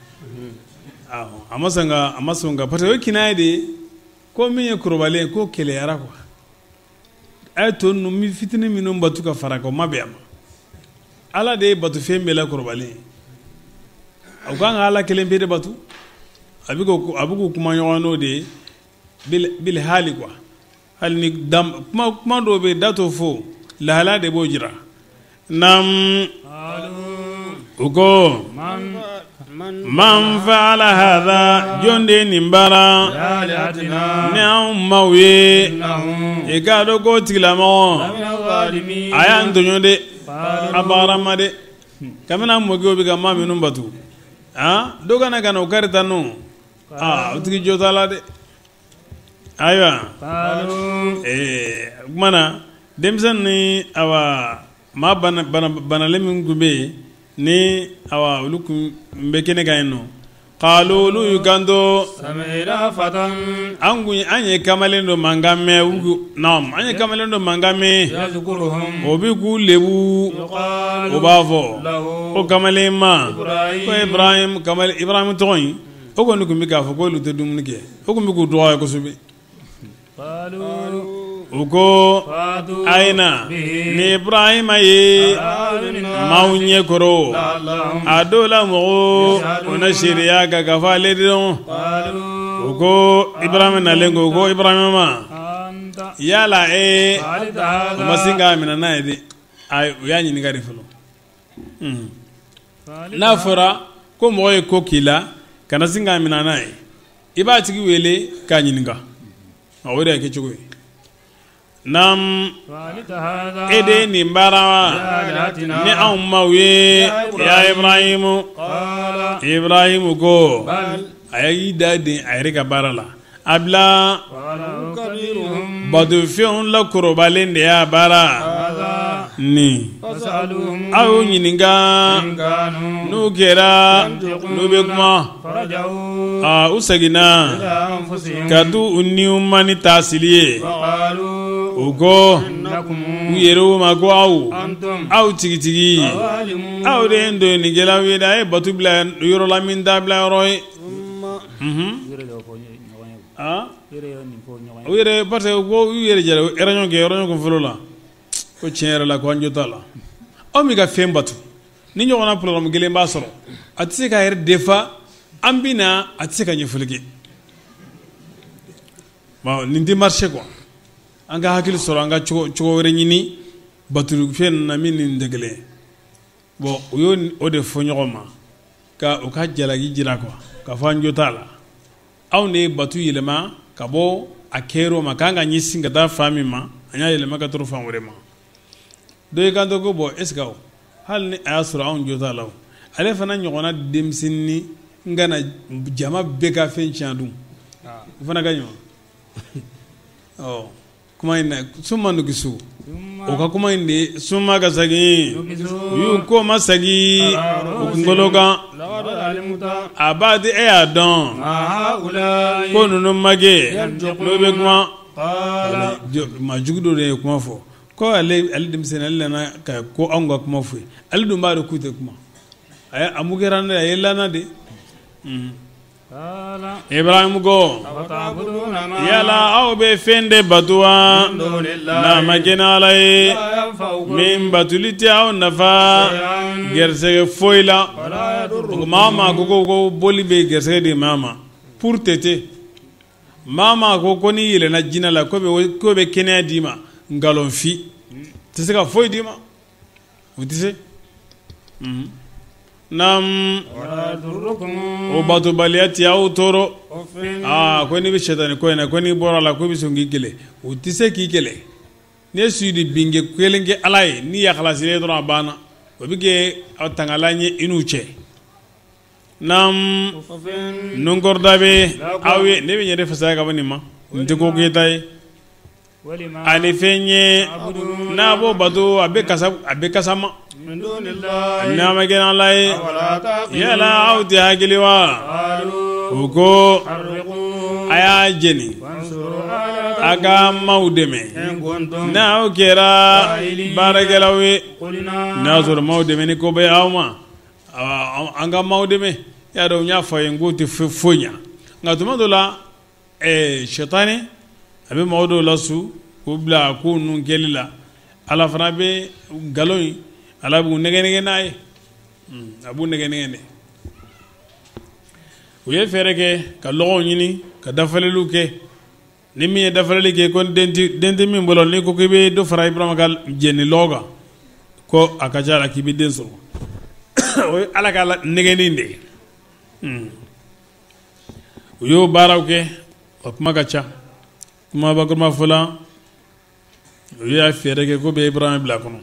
a ma sɔn ka parce que o ye kinaya de ye ko min ye kɔrɔbalen ko kɛlɛyara quoi a ye to ninnu fitinin minnu batu ka fara kan o ma bɛn a ma ala de ye batu fɛn bɛɛ la kɔrɔbalen o kan ka ala kelen pe de batu a bɛ k'u kuma ɲɔgɔn n'o de ye bil hali quoi hali ni kuma dɔw bɛ yen da t'o fɔ lahala de b'o jira nam u ko man fa'ala hadha jonde nin baara ni anw maw ye i k'a dɔn k'o tigilamɔgɔ a y'an tɔɲɔ de a bagara ma de kabini an mɔkɛw bɛ ka maa minnu batu dɔ kana ka na o kari tan nɔ o tigi jɔ t'a la dɛ ayiwa kuma na denmisɛn ni maa banalen min tun bɛ yen ni olu kun bɛ kɛnɛ kan yen nɔ qaalu olu y'u kanto an ye kamalen dɔ mankan mɛn an ye kamalen dɔ mankan mɛn o bi k'u lebu o b'a fɔ o kamalen ma ko ibrahim tɔgɔ in o kɔni tun bɛ k'a fɔ ko olu tɛ dumuni kɛ o tun bɛ k'u dɔgɔya kosɛbɛ u ko ayina ni ibrahima ye maaw ɲɛ kɔrɔ a dɔw la mɔgɔw o na seereya kan ka fɔ ale dɔrɔn u ko ibrahima nalen ko ibrahima ma yala o ma sin k'a minɛ n'a ye de u y'a ɲininka de fɔlɔ n'a fɔra ko mɔgɔ ye ko k'i la kana sin k'a minɛ n'a ye i b'a tigi wele k'a ɲininka o de y'a kɛ cogo ye nam e de ye nin baara wa ni anw maw ye ya Ibrahimu Ibrahimu ko a y'i da den a yɛrɛ ka baara la a bila badofɛnw lakorobalen de y'a baara ni aw y'u ɲininka n'u kɛra n'u bɛ kuma u seginna ka t'u niw mani taasili ye u ko u yɛrɛw ma ko aw tigitigi aw de ye ndonikɛlaw ye dɛ a ye batu bila yɔrɔ la min t'a bila yɔrɔ ye u yɛrɛ parce que ko u yɛrɛ jɛra réunion kɛ réunion kun fɔlɔ la ko tiɲɛ yɛrɛ la ko an jo t'a la aw mi ka fɛn batu ni ɲɔgɔnna programme kelen b'a sɔrɔ a tɛ se k'a yɛrɛ defa an bɛ na a tɛ se ka ɲɛfɔli kɛ bon nin tɛ marché quoi an ka hakili sɔrɔ an ka cogo wɛrɛ ɲini batu fɛn na min nin tɛ kelen bon u y'o o de fɔ ɲɔgɔn ma ka u ka jalaki jira quoi k'a fɔ an jo t'a la aw ne batu yɛlɛma ka bɔ a kɛyɔrɔ ma k'an ka ɲɛsin ka taa fan min ma an y'a yɛlɛma ka tɔrɔ fan wɛrɛ ma dɔ y'i kanto ko bon est ce que hali ni a y'a sɔrɔ anw jo t'a la ale fana ɲɔgɔnna denmisɛnnin n kana jama bɛɛ ka fɛn tiɲɛ dun o fana ka ɲɔgɔn kuma in na suma nugisu o ka kuma in de suma ka segin u y'u ko ma segin u kunkolo kan a b'a di e y'a dɔn ko ninnu ma kɛ n'o bɛ kuma majugu dɔ de ye kuma fɔ ko ale denmisɛnnin ale nana ka ko anw ka kuma fɔ ye ale dun b'a dɔn k'u tɛ kuma a mu kɛra ne a ye lana de Ibrahim ko yala aw bɛ fɛn de batu wa n'a ma kɛ ni Ala ye min batuli tɛ aw nafa gɛrɛsɛgɛ foyi la maa ma ko boli bɛ gɛrɛsɛgɛ di maa ma pour tete maa ma ko n'i yɛlɛnna jinɛ la ko bɛ kɛnɛya d'i ma nkalonfi tɛ se ka foyi d'i ma o tɛ se nam o batobaliya ti aw tɔɔrɔ ko n'i bɛ sɛtani ko in na ko n'i bɔra la ko i bɛ sɔn k'i kɛlɛ o tɛ se k'i kɛlɛ n'i ye suyidi binge kelen kɛ Ala ye n'i yakhalasilen dɔrɔn a banna o bɛ kɛ aw tangalan ye i n'u cɛ nam nunkɔrɔda bɛ aw ye ne bɛ ɲɛ fasaya ka bɔ nin ma n tɛ ko k'eta ye ani fɛn ye n'a b'o bato a bɛ kasa ma n'a ma kɛ Ala ye yala aw tɛ hakili wa u ko a y'a jeni a ka maaw dɛmɛ n'aw kɛra baarakɛlaw ye n'a sɔrɔ maaw dɛmɛ ni ko bɛ aw ma an ka maaw dɛmɛ y'a dɔn n y'a fɔ a ye n k'o tɛ foyi ɲɛ nka tuma dɔ la sɛtani a bɛ maaw dɔw la su k'u bila ko ninnu kɛli la Ala fana bɛ nkalon in Ala b'u nɛgɛ n'a ye a b'u nɛgɛ de u ye fɛɛrɛ kɛ ka lɔgɔw ɲini ka dafaleliw kɛ ni min ye dafaleli kɛ ko den tɛ min bolo n'i ko k'i bɛ dɔ fara Ibrahima ka jɛni lɔgɔ kan ko a ka ca la k'i bɛ den sɔrɔ o ye Ala ka nɛgɛni de ye u y'o baaraw kɛ o kuma ka ca kuma bakuruma fɔla u y'a fɛɛrɛ kɛ ko bɛ Ibrahima bila kɔnɔ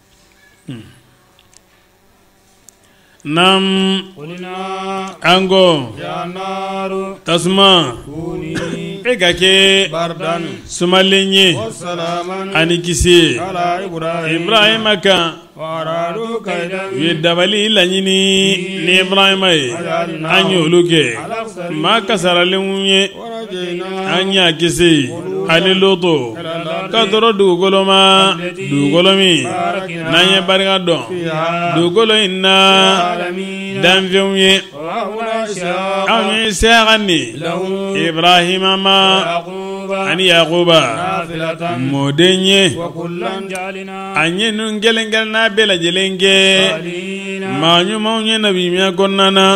nam ango tasuma e ka kɛ sumalen ye ani kisi Ibrahima kan u ye dabali laɲini ni Ibrahima ye an y'olu kɛ maa kasaralenw ye an y'a kisi ani Loto ka tɔrɔ dugukolo ma dugukolo min n'an ye barika dɔn dugukolo in na danfɛnw ye anw ye Isaka ni Ibrahima ma ani Yakuba mɔden ye an ye nun kelen kelen n'a bɛɛ lajɛlen kɛ maa ɲumanw ye nabiyunya kɔnɔna na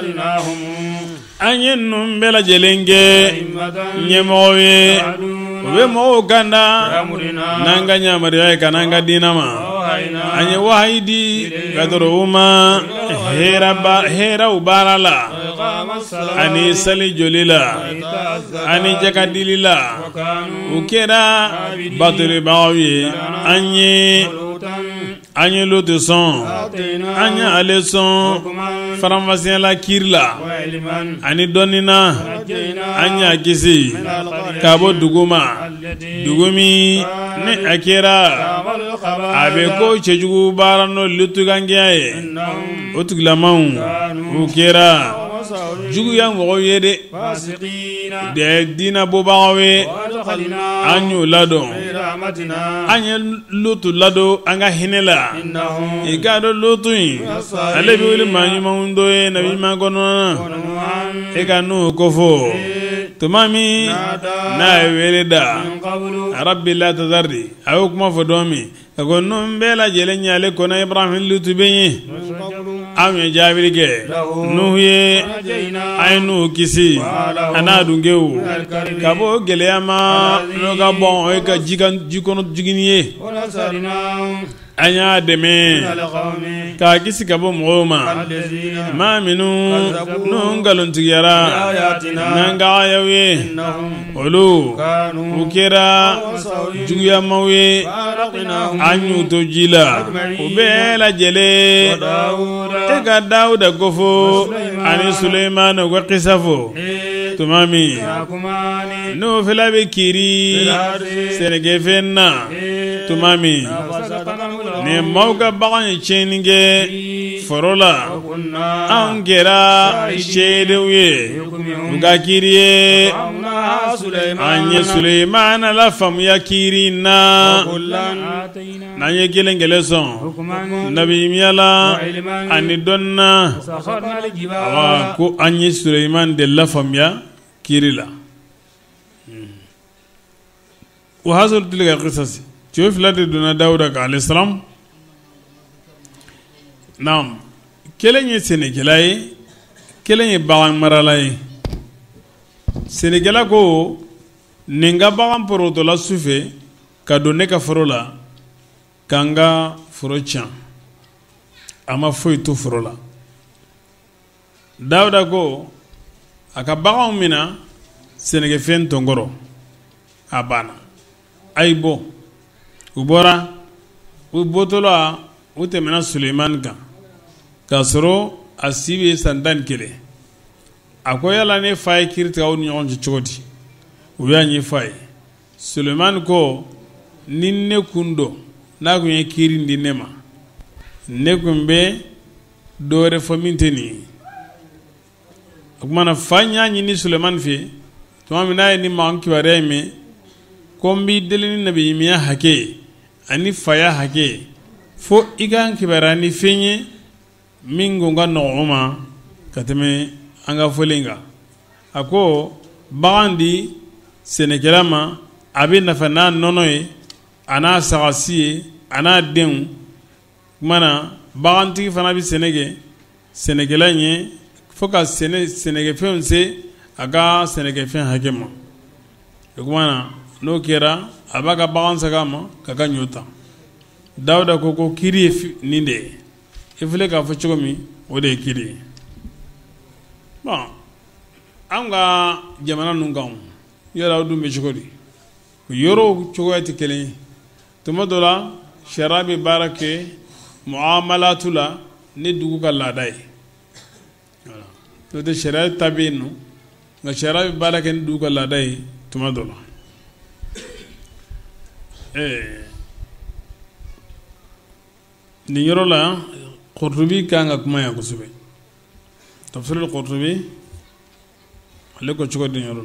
an ye nun bɛɛ lajɛlen kɛ ɲɛmɔgɔw ye u bɛ mɔgɔw kanda n'an ka yamaruya ye ka n'an ka diinɛ ma an ye wahayi di ka sɔrɔ u ma hɛrɛw baara la ani sali jolila ani jakadilila ukera batore bawi anye lotu son anye ale son faramfasiya la kirla ani donina anye akisi kabo duguma dugumi ne akera abe ko chejugu barano lutu gangiaye otuglamaun ukera jugu yang wo yede de dina bobawe anyu lado anye lutu lado anga hinela igado lutu alebi wili manyumamundo e nabi magono eganu kofo tumami na weleda rabbi la tazardi ayo kuma fodomi agono mbela jelenya le kona ibrahim lutu benye ame jabirige nuhye ainu kisi ana dungewu kabo geleyama noga bon e ka jikono jiginiye anya deme ka kisi kabo moma ma minu nungalon tigara nanga yawe olu ukera juya mawe anyu tojila ubela jele ega dauda gofo ani suleiman wa qisafo tumami no filabe kiri senege fenna tumami ne mauga bagan cheninge forola angera shedewe uga kiriye anye suleiman la fam ya kirina nanye gelengele son nabi miyala ani donna awa ko anye suleiman de la fam ya kirila wa hazul tilka qisas jof la de dona dauda alayhi salam nam kelenye senegalay kelenye bawan maralay senegala ko ninga bawan poroto la sufe ka donne ka forola kanga forochan ama foy to forola dauda ko aka bawan mina senege fen tongoro abana aybo ubora ubotola utemena suleiman kan kasoro asibe sandan kele akoyala ne fay kirta on nyon choti uyanyi fay suleiman ko ninne kundo na ko kiri ndinema ne kumbe dore faminteni akmana fanya ni suleiman fi to mina ni manki wareme kombi delini nabi miya hake ani faya hake fo igan kibarani fenye mingo nga nooma kateme anga folinga ako bandi senegalama abe nafana nonoe ana sagasiye ana den mana baganti fana bi senegalanye foka senegefense aga senegefen hakema kumana no kera abaga bagan sagama kaka nyota dauda koko kiri ninde ifule ka fo chogomi ode kiri bon anga jamana nungam yara du me chogodi yoro chogoyati kele tumadola sharabi barake muamalatula ne dugu ka ladai to de sharabi tabinu nga sharabi barake ne dugu ka ladai tumadola ni yoro la Qurtubi kanga kuma ya kusube tafsir al-Qurtubi aleko chuko din yoro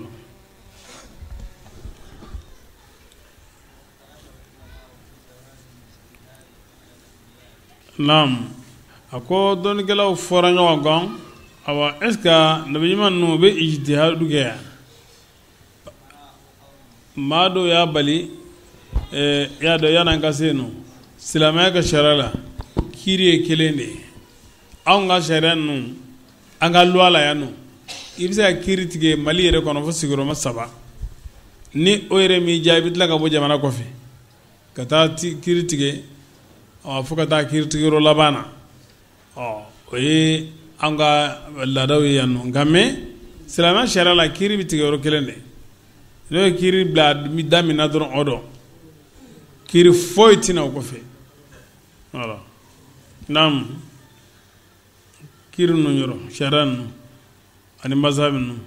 nam ako don gelaw foranyo gon awa eska nabi man no be ijtihad duge mado ya bali ya do yana kaseno silama ka sharala kiri kelende anga sharan anga luala yanu ibisa kiri tige mali ere kono fo siguro masaba ni oyre mi jabit la ka bo jamana ko fi kata kiri tige aw fo kata kiri tige ro labana oye an ka laadaw ye yan nɔ nka mɛ silamɛya sariya la kiiri bɛ tigɛ yɔrɔ kelen de n'o ye kiiri bila da min na dɔrɔn o dɔn kiiri foyi tɛna o kɔfɛ voilà naam kiiri ninnu yɔrɔ sariya ninnu ani masahabi ninnu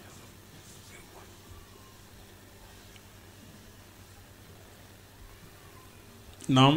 naam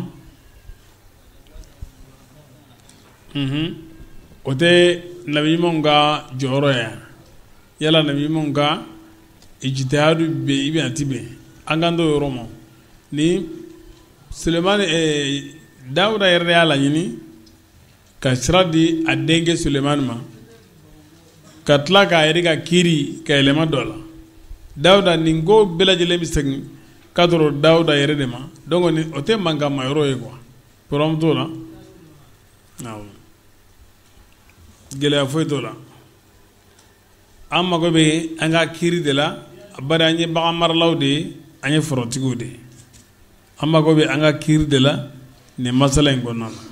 o tɛ nabi ɲumanw ka jɔyɔrɔ ye yala nabi ɲumanw ka ijtihadu bɛ i bɛ a ti bɛn an kan t'o yɔrɔ ma ni Sulemani Dawuda yɛrɛ de y'a laɲini ka sira di a denkɛ Sulemani ma ka tila k'a yɛrɛ ka kiiri ka yɛlɛma dɔ la Dawuda nin ko bɛɛ lajɛlen bɛ segin ka sɔrɔ Dawuda yɛrɛ de ma donc o tɛ mankan ma yɔrɔ ye quoi problème t'o la awɔ gɛlɛya foyi t'o la an mago bɛ an ka kiiri de la bari an ye bagan maralaw de ye an ye forotigiw de ye an mago bɛ an ka kiiri de la nin masala in kɔnɔna na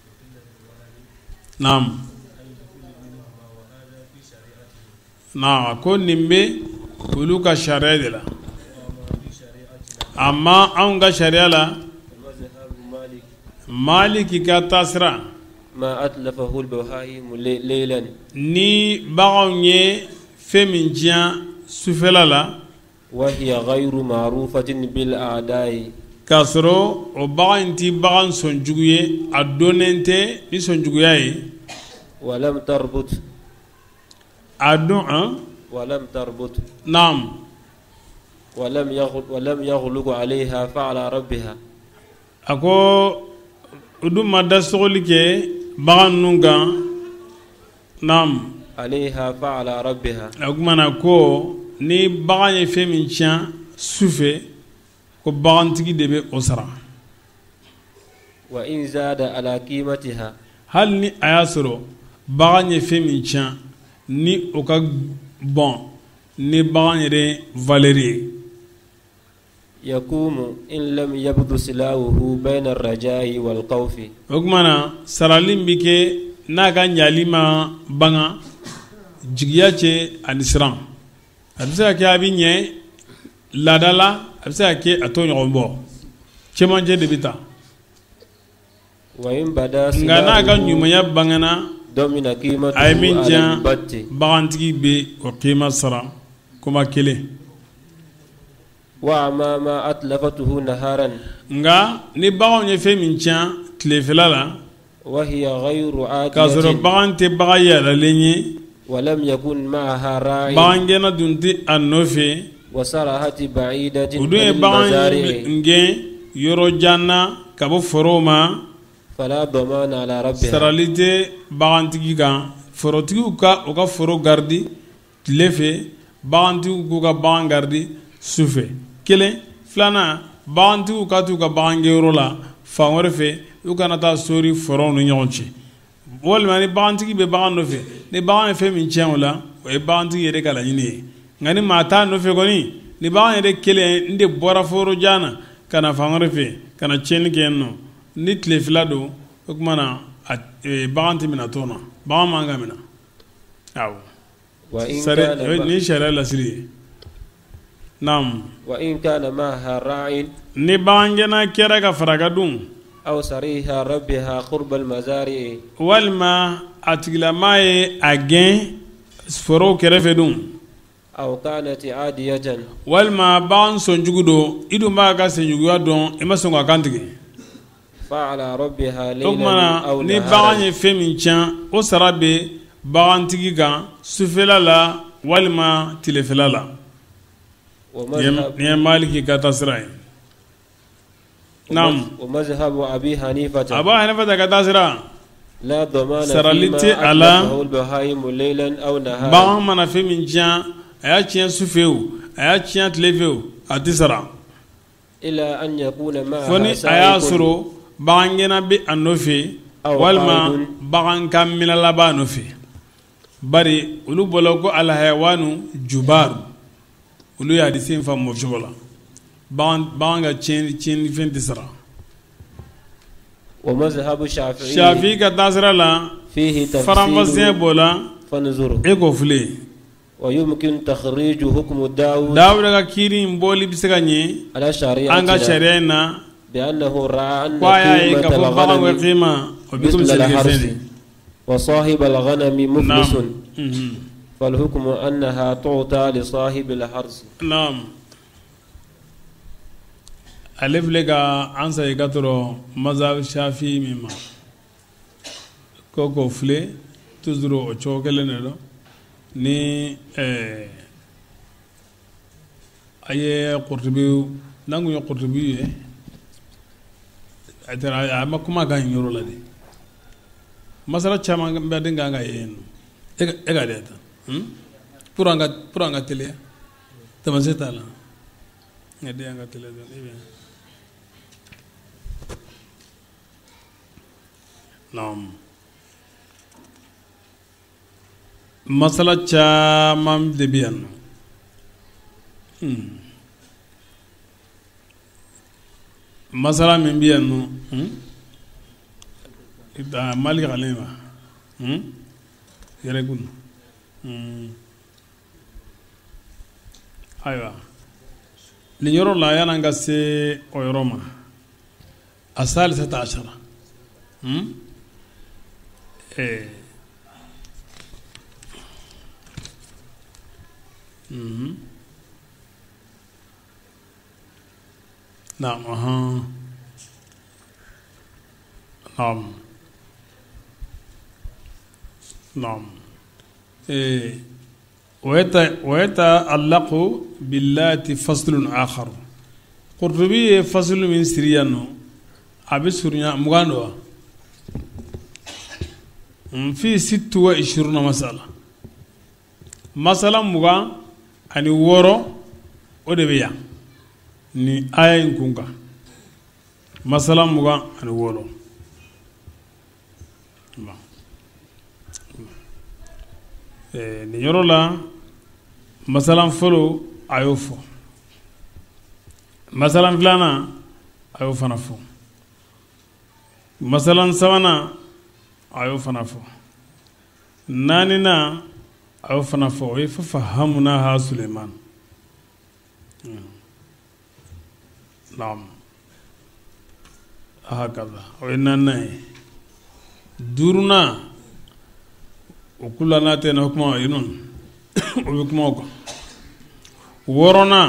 naam naam ko nin bɛ olu ka sariya de la amma anw ka sariya la Maliki ka taasira ma atlafahu al-bahaimu laylan ni baganw ye fɛn min tiɲɛ sufɛla la wa hiya ghayru ma'rufatin bil a'da'i k'a sɔrɔ o bagan in ti bagan sɔnjugu ye a dɔnnen tɛ ni sɔnjuguya ye walam tarbut a dɔn walam tarbut naam walam yaghluq 'alayha fa'ala rabbiha a ko o dun ma da sɔgɔli kɛ bagan ninnu kan naam 'alayha fa'ala rabbiha o kumana ko ni bagan ye fɛn min tiɲɛ sufɛ ko bagantigi de bɛ o sara wa in zada ala qimatiha hali ni a y'a sɔrɔ bagan ye fɛn min tiɲɛ ni o ka bɔn ni bagan yɛrɛ valeur ye yakumu in lam yabdu silahu bayna ar-raja'i wal khawfi o kumana sarali bɛ kɛ n'a ka ɲali ma bangan jigiya cɛ ani siran a bɛ se ka kɛ a bɛ ɲɛ laada la a bɛ se ka kɛ a t'o ɲɔgɔn bɔ cɛmancɛ de bɛ taa wa in bada nka n'a ka ɲumanya bangana domina qimatu a ye min ala tiɲɛ bagantigi bɛ o qima sara kuma kelen wa ma atlafatuhu naharan nka ni baganw ye fɛn min tiɲɛ tilefɛla la wa hiya ghayru k'a sɔrɔ adiyatin bagan tɛ bagan yɛlɛlen ye wa lam yakun ma'aha ra'i bagan gɛnna dun tɛ a nɔfɛ wa sarahati ba'idatin o dun ye anil bagan mazari'i gɛn yɔrɔ jan na ka bɔ forow ma fala damana ala rabbiha sarali tɛ bagantigi kan forotigiw ka o ka foro gardi tile fɛ bagantigiw k'u ka bagan gardi su fɛ kelen filanan bagantigiw ka t'u ka bagan gɛnyɔrɔ la fan wɛrɛ fɛ u kana taa sori forow ni ɲɔgɔn cɛ walima ni bagantigi bɛ bagan nɔfɛ ni bagan ye fɛn min tiɲɛ o la o ye bagantigi yɛrɛ ka laɲini ye nka ni maa t'a nɔfɛ kɔni ni bagan yɛrɛ kelen n de bɔra foro jan na ka na fan wɛrɛ fɛ ka na tiɲɛni kɛ yen nɔ ni tile fila don o tuma na bagan tɛ minɛ tɔn na bagan man ka minɛ awɔ wa in sari kana ni sariya lasiri ye naam wa in kana ma'aha ra'in ni bagan gɛnna kɛra ka fara ka dun aw sariha rabbiha qurba al-mazari'i walima a tigilama ye a gɛn forow kɛrɛfɛ dun aw kanat adiyatan walima bagan sɔnjugu don i dun b'a ka sɛnjuguya dɔn i ma sɔn ka kan tigɛ fa'ala rabbiha o kumana laylan aw ni bagan naharan ye fɛn min tiɲɛ o sara bɛ bagantigi kan sufɛla la walima tilefɛla la wa nin ye maliki ka taasira ye naam mazhabu abi hanifata aba hanifata ka taasira la damana sarali fima tɛ a la atlafahu al-bahaimu laylan aw naharan bagan mana fɛn min tiɲɛ a y'a tiɲɛ sufɛ o a y'a tiɲɛ tilefɛ o a tɛ sara ila an yakuna ma'aha fo ni a y'a sɔrɔ bagan gɛnna bɛ a nɔfɛ walima bagan ka minɛla b'a nɔfɛ bari olu bɔla ko alhayawanu jubaru olu y'a di sen fa mɔcogo la bagan ka tiɲɛni fɛn tɛ sara ومذهب الشافعي shafi ka tasira la فيه faranfasiya تفصيل bola فانظر eko fule ويمكن تخريج حكم داود dawuda ka kiri mboli bisega nye على anga شريعتنا sharia na بأنه رأى أن kwaya ka قيمة fo bagan we الغنم qima o bikum مثل الحرث selgeseni وصاحب الغنم مفلس نعم فالحكم أنها تعطى لصاحب الحرث نعم alif lega ansa ikatoro mazhab shafi mima koko fle tuzuro o chokele ne do ni aye qurtubi nangu yo qurtubi atara ama kuma ga nyoro la de masala chama mbade nganga yen ega deta puranga tele tamaseta la ngade anga tele do ibe naam masala caman de bɛ yan nɔ masala min bɛ yan nɔ mali kalen ba yɛrɛ kun ayiwa nin yɔrɔ la yan'an ka se o yɔrɔ ma a salisata ashara نعم نعم نعم ويتعلق باللات فصل آخر قرطبي فصل من سريانو أبي سوريا مغانوا في 26 مسألة مغان أني ورو أدبيا ni aya in kunka masalan mugan ani wolo ni yɔrɔ la masalan fɔlɔ a y'o fɔ masalan filanan a y'o fana fɔ masalan sabanan a y'o fana fɔ naaninan a y'o fana fɔ o ye fafahamuna ha Suleiman نعم هكذا وإننا دورنا وكلنا تنا حكما ينون وبكماك ورنا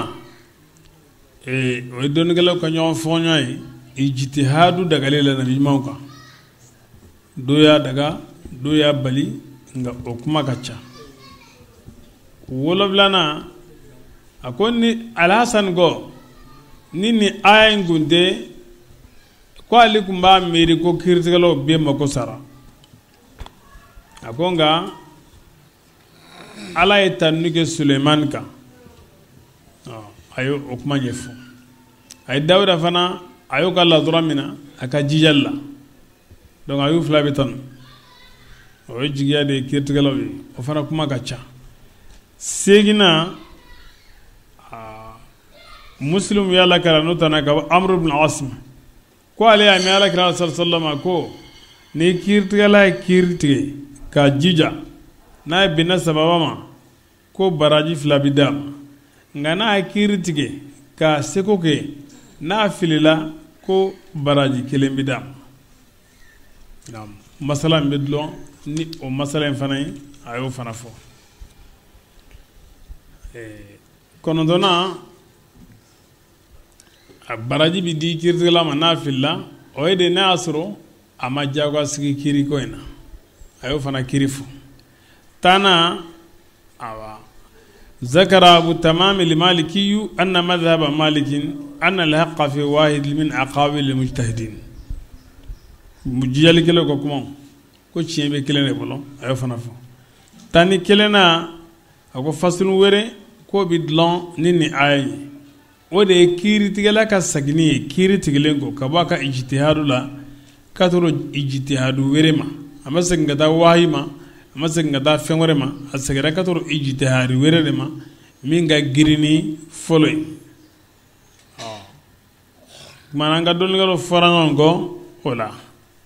ويدون قالوا كان يوم فونياي اجتهاد دغالي لنا بيماوكا دويا بالي nga okuma kacha wolo blana akoni alhasan go nini ayin gunde ko ali kumba meri ko kirtigalo be mako sara akonga ala etanuke Suleiman ka ayo okuma nyefu ay Dawuda fana ayo kala duramina aka jijalla donc ayo flabitan o jigiya de kirtigalo o fana kuma gacha segina muslim yalla kala notana ka Amr ibn Asim ko ale ya mi ala kala sallallahu ko ni kirtigala kirtige ka jija na bina sababa ma ko baraji flabidam ngana kirtige ka seko ke na filila ko baraji kelembidam nam masalan bedlo ni o masalan fanay ayo fana fo kono dona baraji bi di kirtigala ma na filla o yede na asro ama jago sigi kiri ko ina ayo fana kirifu tana awa zakara abu tamam al-maliki anna madhhab malik anna al-haqq fi wahid min aqawil al-mujtahidin mujiyal kele ko kuma ko ciebe kele ne bolo ayo fana fo tani kele na ako fasul were ko bidlon nini ayi o de kiri tigala ka sagini kiri tigilen ko ka ba ka ijtihadu la ka toro ijtihadu werema ama senga da wahima ama senga da fenwerema asegara ka toro ijtihadu werema minga girini foloi mananga don ngalo forangon go ola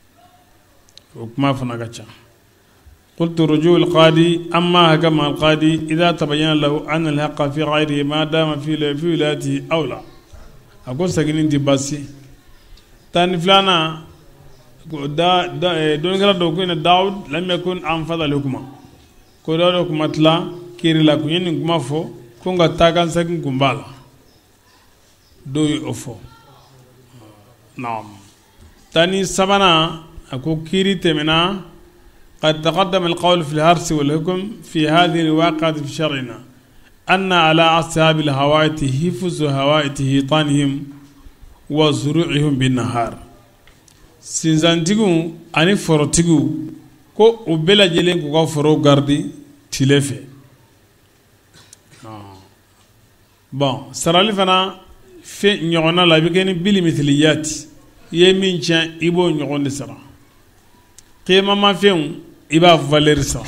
وكما فنكتشا قلت رجوع القاضي أما حكم القاضي إذا تبين له أن الحق في غيره ما دام في ولايته أولى أقول سكنين تباسي تاني فلانا دون كلا دوكين داود لم يكن أنفذ الحكمة كودا الحكمة لا كيري لا كوين كما فو كونغا تاكان سكن كمبالا دوي أفو نعم تاني سبنا أكو كيري تمنا قد تقدم القول في الهرس والحكم في هذه الواقعة في شرعنا أن على أصحاب الهوائت حفظ هوائت هيطانهم وزروعهم بالنهار سنزانتيغو أني فروتيغو كو أبلا جلين كو فرو غاردي تلفي bon sarali fana fe ɲɔgɔnna la i bɛ kɛ ni bili mithliyati i ye min tiɲɛ i b'o ɲɔgɔn de sara qiyamamafɛnw i b'a valeur sara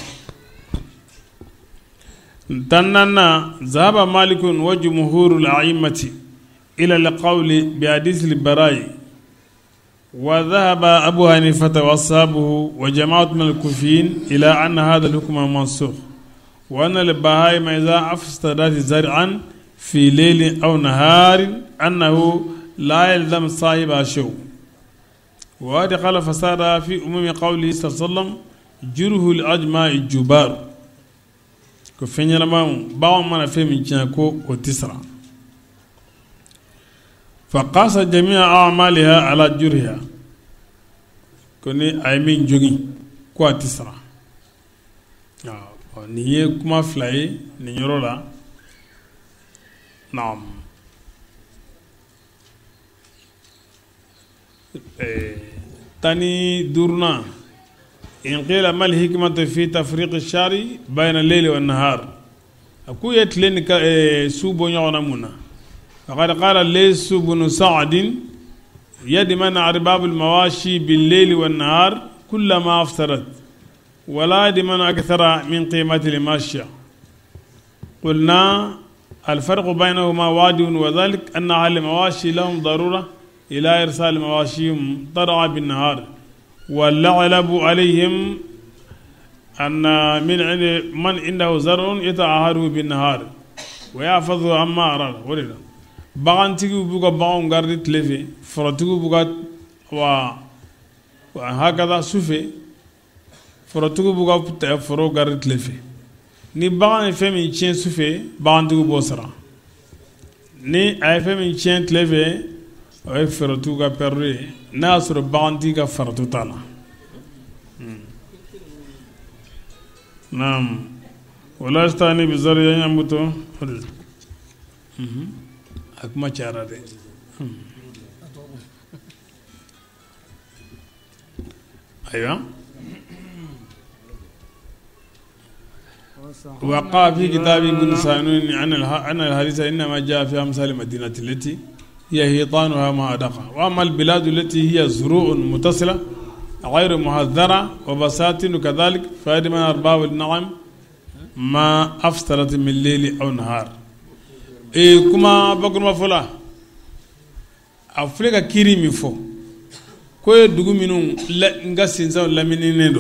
tannana zahaba malikun wa jumhuru al-a'immati ila al-qawli bi hadith al-bara'i wa dhahaba abu hanifata wa ashabuhu wa jama'at min al-kufiyin ila anna hadha al-hukm mansukh wa anna al-bahaima idha afsadat zar'an في ليل أو نهار أنه لا يلزم صاحبها شيء وهذا قال فساد في أمم قوله صلى الله عليه وسلم جره الأجماع الجبار كفين يلمام باو من في من جنكو وتسرع فقاس جميع أعمالها على جرها كوني أيمين جوجي كو تسرع نيه كما فلاي نيرولا نعم تاني دورنا إن قيل ما الحكمة في تفريق الشارع بين الليل والنهار أكو يتلين سوبو يغنمونا فقد قال ليس بن سعد يدمن أرباب المواشي بالليل والنهار كلما أفطرت ولا يدمن أكثر من قيمة الماشية قلنا الفرق بينهما واجب وذلك أن أهل المواشي لهم ضرورة إلى إرسال مواشيهم طرعا بالنهار واللعلب عليهم أن من عنده زرع يتعاهده بالنهار ويحفظه عما أراد ولله بغان تيجي بوكا بغان غاردي تلفي فرتيجي بوكا وهكذا سوفي فرتيجي بوكا فرو غاردي تلفي ni bagan ye fɛn min tiɲɛ su fɛ bagantigiw b'o sara ni a ye fɛn min tiɲɛ tile fɛ o ye fɛrɛtigiw ka pɛrɛdu ye n'a y'a sɔrɔ bagantigi ka faratu t'a la naam wala yastani bi zari yan buto a kuma cayara dɛ ayiwa وقع في كتاب ابن سانون عن الحديث إنما جاء في أمثال المدينة التي هي هيطانها مهدقة وأما البلاد التي هي زروع متصلة غير مهذرة وبساتين كذلك فأدمن أرباب النعم ما أفطرت من ليل أو نهار كما بقول ما فلا أفريقيا كيري مفو كوي دوغو منو لا نغاسين لا منينو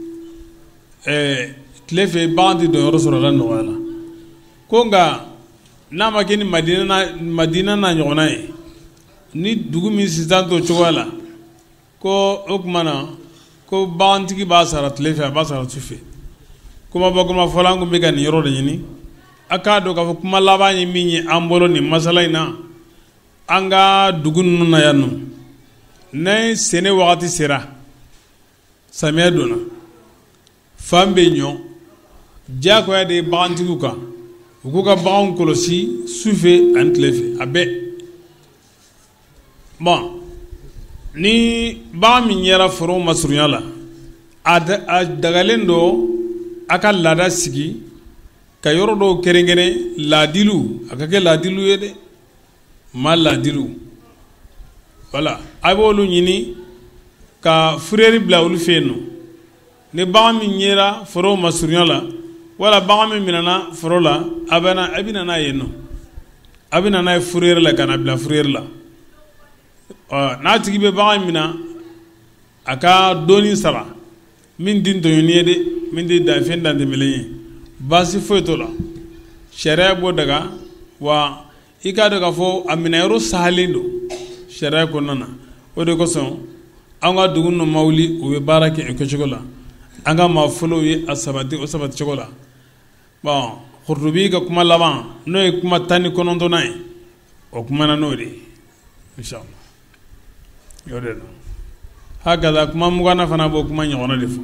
tile fɛ baganti dɔnyɔrɔ sɔrɔla nɔgɔya la ko nka n'a ma kɛ ni madina n'a ɲɔgɔnna ye ni dugu min sisan t'o cogoya la ko o tuma na ko bagantigi b'a sara tile fɛ a b'a sara su fɛ kumaba kuma fɔla an kun bɛ ka nin yɔrɔ de ɲini a k'a dɔn k'a fɔ kuma laban ye min ye an bolo nin masala in na an ka dugu ninnu na yan nɔ ni sɛnɛ wagati sera samiyɛ donna fan bɛ ɲɔ diyagoya de ye bagantigiw kan u k'u ka baganw kɔlɔsi su fɛ ani tile fɛ a bɛɛ bon ni bagan min yɛra foro masurunya la a dagalen don a ka laada sigi ka yɔrɔ dɔw kɛrɛnkɛrɛn laadiliw a ka kɛ laadiliw ye dɛ ma laadiliw voilà a b'olu ɲini ka fureri bila olu fɛ yen nɔ ni bagan min yera foro masurunya la wala bagan min minana foro la a bɛ na yen nɔ a bɛ na n'a ye fureri la ka na bila fureri la n'a tigi bɛ bagan min na a ka dɔɔni sara min din to yoni de min di da fen dan de melen basi fo to la sharia bo daga wa ika daga fo amina yaro salindo sharia ko nana o de ko son anga dugun no mawli o be barake e ko chogola anga ma folo yi asabati o sabati chogola bon khurrubi ga kuma laban no e kuma tani konondo nay o kuma na no de inshallah yode hakaza kuma mugana fana bo kuma nyona defo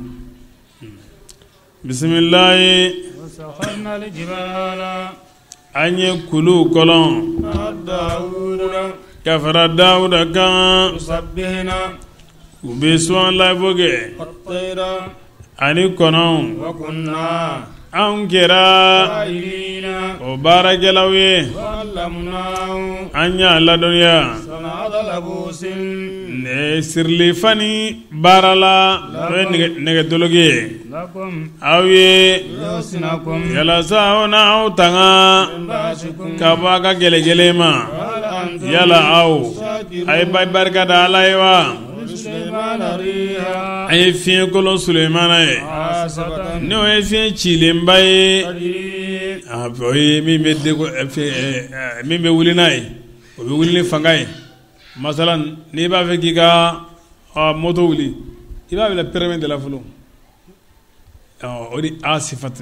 bismillah وسخرنا الجبال anye kulu kolon داود kafara dauda kan يسبحنا ubiswan la boge والطير ani konon وكنا an kera قائلين o barakelawe وعلمناه anya la dunya صنعة لبوس ne sirli fani barala nege dologe لكم awie يحسنكم yala sauna au tanga من بأسكم kabaka gele-gelema وهل أنتم yala au شاكرون ay bay barkada alaiwa سليمان ريها ay fiye kolon suleimana ye عاصفة ne o ye fiye cilenba ye تجري o ye min bɛ deko min bɛ wuli n'a ye o bɛ wuli ni fanga ye masalan n'i b'a fɛ k'i ka moto wuli i b'a bila permis de la fɔlɔ o de a sifatu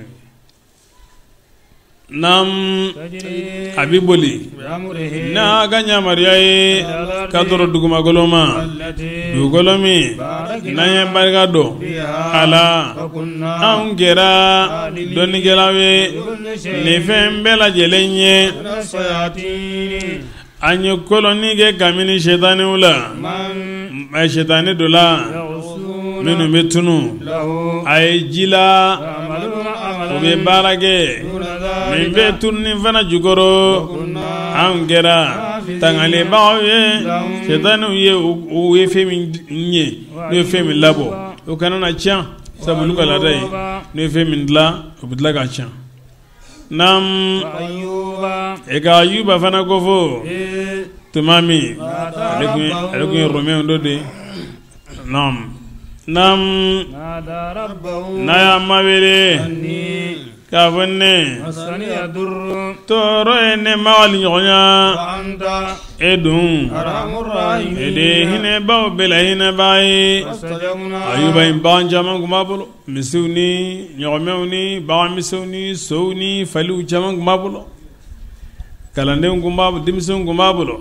nam تجري a bɛ boli بأمره n'a ka yamaruya ye ka tɔrɔ dugumagolo ma التي dugukolo min n'an ye barika dɔn a la وكنا anw kɛra dɔnnikɛlaw ye كل شيء nin fɛn bɛɛ lajɛlen ye من الشياطين an ye kolonni kɛ kabini sitaniw la من sitani dɔ la يغصون minnu bɛ tunu له a ye ji la يعملون o bɛ عملا baara kɛ دون min ذلك bɛ tununi fana jukɔrɔ وكنا anw kɛra tangalebagaw ye sitaniw ye u ye fɛn min ye n'u ye fɛn min labɔ o kana na tiɲɛ sabu olu ka laada ye n'u ye fɛn min dilan o bɛ tila ka tiɲɛ naam وأيوب e ka ayuba fana ko fo إذ tuma min ale kun ye romain dɔ de naam naam نادى ربه n'a y'a mawele أني k'a fɔ ne مسني الضر tɔɔrɔ ye ne magali ɲɔgɔnya وأنت e dun أرحم e الراحمين de ye hinɛbaw bɛɛ la hinɛbaa ye فاستجبنا ayuba in bagan caman kun b'a bolo misiw ni ɲɔgɔmɛw ni bagan misɛnw ni sow ni faliw caman kun b'a bolo kalandenw kun b'a bolo denmisɛnw kun b'a bolo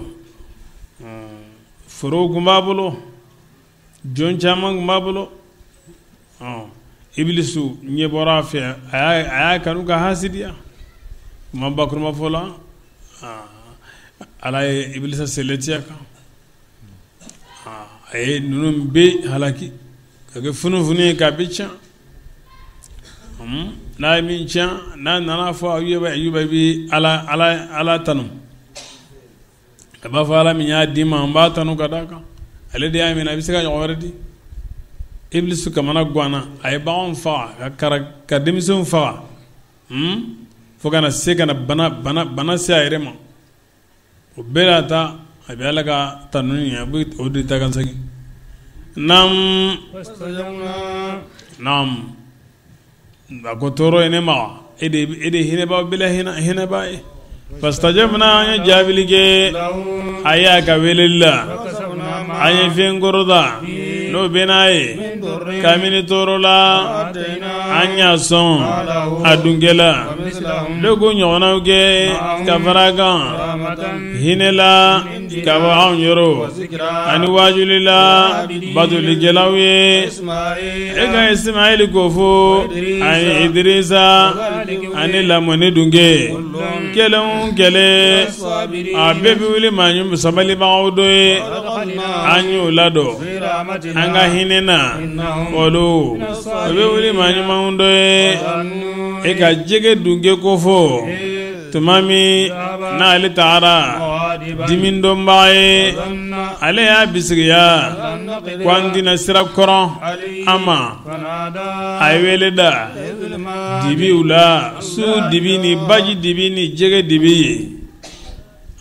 forow kun b'a bolo jon caman kun b'a bolo ibilisu ɲɛ bɔra a fɛ a y'a kanu ka hasidiya kuma bakuruma fɔ la ala ye ibilisa seletiya kan a ye ninnu bɛɛ halaki ka kɛ funufunu ye k'a bɛ tiɲɛ n'a ye min tiɲɛ n'a nana fɔ ayuba bɛ ala tanu a b'a fɔ ala min y'a di ma n b'a tanu ka d'a kan ale de y'a minɛ a bɛ se ka ɲɔgɔn wɛrɛ di ibilisu kamana ganna a ye baganw faga ka denmisɛnw faga fo kana se kana bana se a yɛrɛ ma o bɛɛ la ta a bɛ ala ka tanu ye a bɛ o de ta kan segin naam فاستجبنا naam a ko tɔɔrɔ ye ne ma wa e de hinɛbaa bɛɛ la hinɛbaa ye fastajabna an ye jaabili kɛ له a ye a ka weleli la وكسبنا an ye fɛn kɔrɔta n'o bɛ n'a ye من ضر kabini tɔɔrɔ la آتينا an y'a sɔn a dunkɛla ومثلهم ne ko ɲɔgɔnnaw kɛ ka fara a kan رحمة hinɛ la ka bɔ anw yɔrɔ وذكرى ani wajuli la batolikɛlaw ye إسماعيل e ka Ismaili ko fo ani Idirisa ani lamɔni dunke kelen o kelen a bɛɛ bɛ wuli maa sabalibagaw dɔ ye an y'o ladɔn في رحمتنا an ka hinɛ na إنهم olu o bɛ wuli maa ɲumanw dɔ ye ظنوا e ka jɛgɛ dunke ko fo tuma min n'ale taara غاضبا dimi dɔnbaga ye ظن ale y'a bisigiya أن نقدر ko an tɛna sira kɔrɔn an ma فنادى a ye wele da ظلما dibiw la su dibi ni baji dibi ni jɛgɛ dibi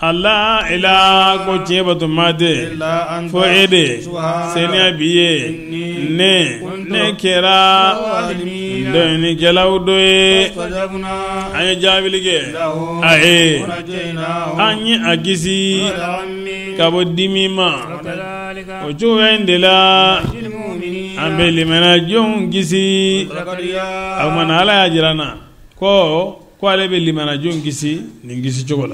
Allah ila ko cebatu mate fo ede senia biye ne kera doni kelaw doye ay jabilige ay anyi agisi kabo dimima o juwendela ambeli mena jon gisi amana ala ajirana ko ale be limana jon gisi ni gisi chogola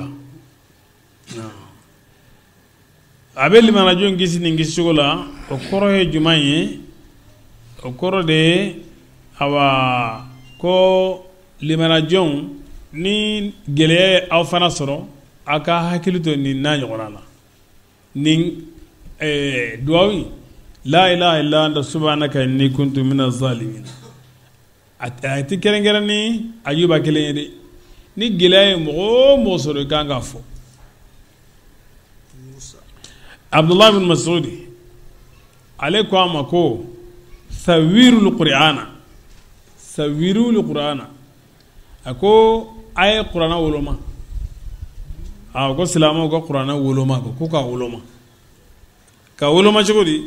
abe limana jon gisi ni gisi chogola o koro he jumaye o koro de awa ko limana jon ni gele aw fana soro aka hakilito ni na nyogala ni duawi la ilaha illa anta subhanaka inni kuntu minaz zalimin ati kerengerani ayuba keleyede ni gele mo soro ganga fo Abdullah bin Mas'ud alaykum amako sawirul qur'ana ako ay qur'ana woloma ko silamo ko qur'ana woloma ko ka woloma chogodi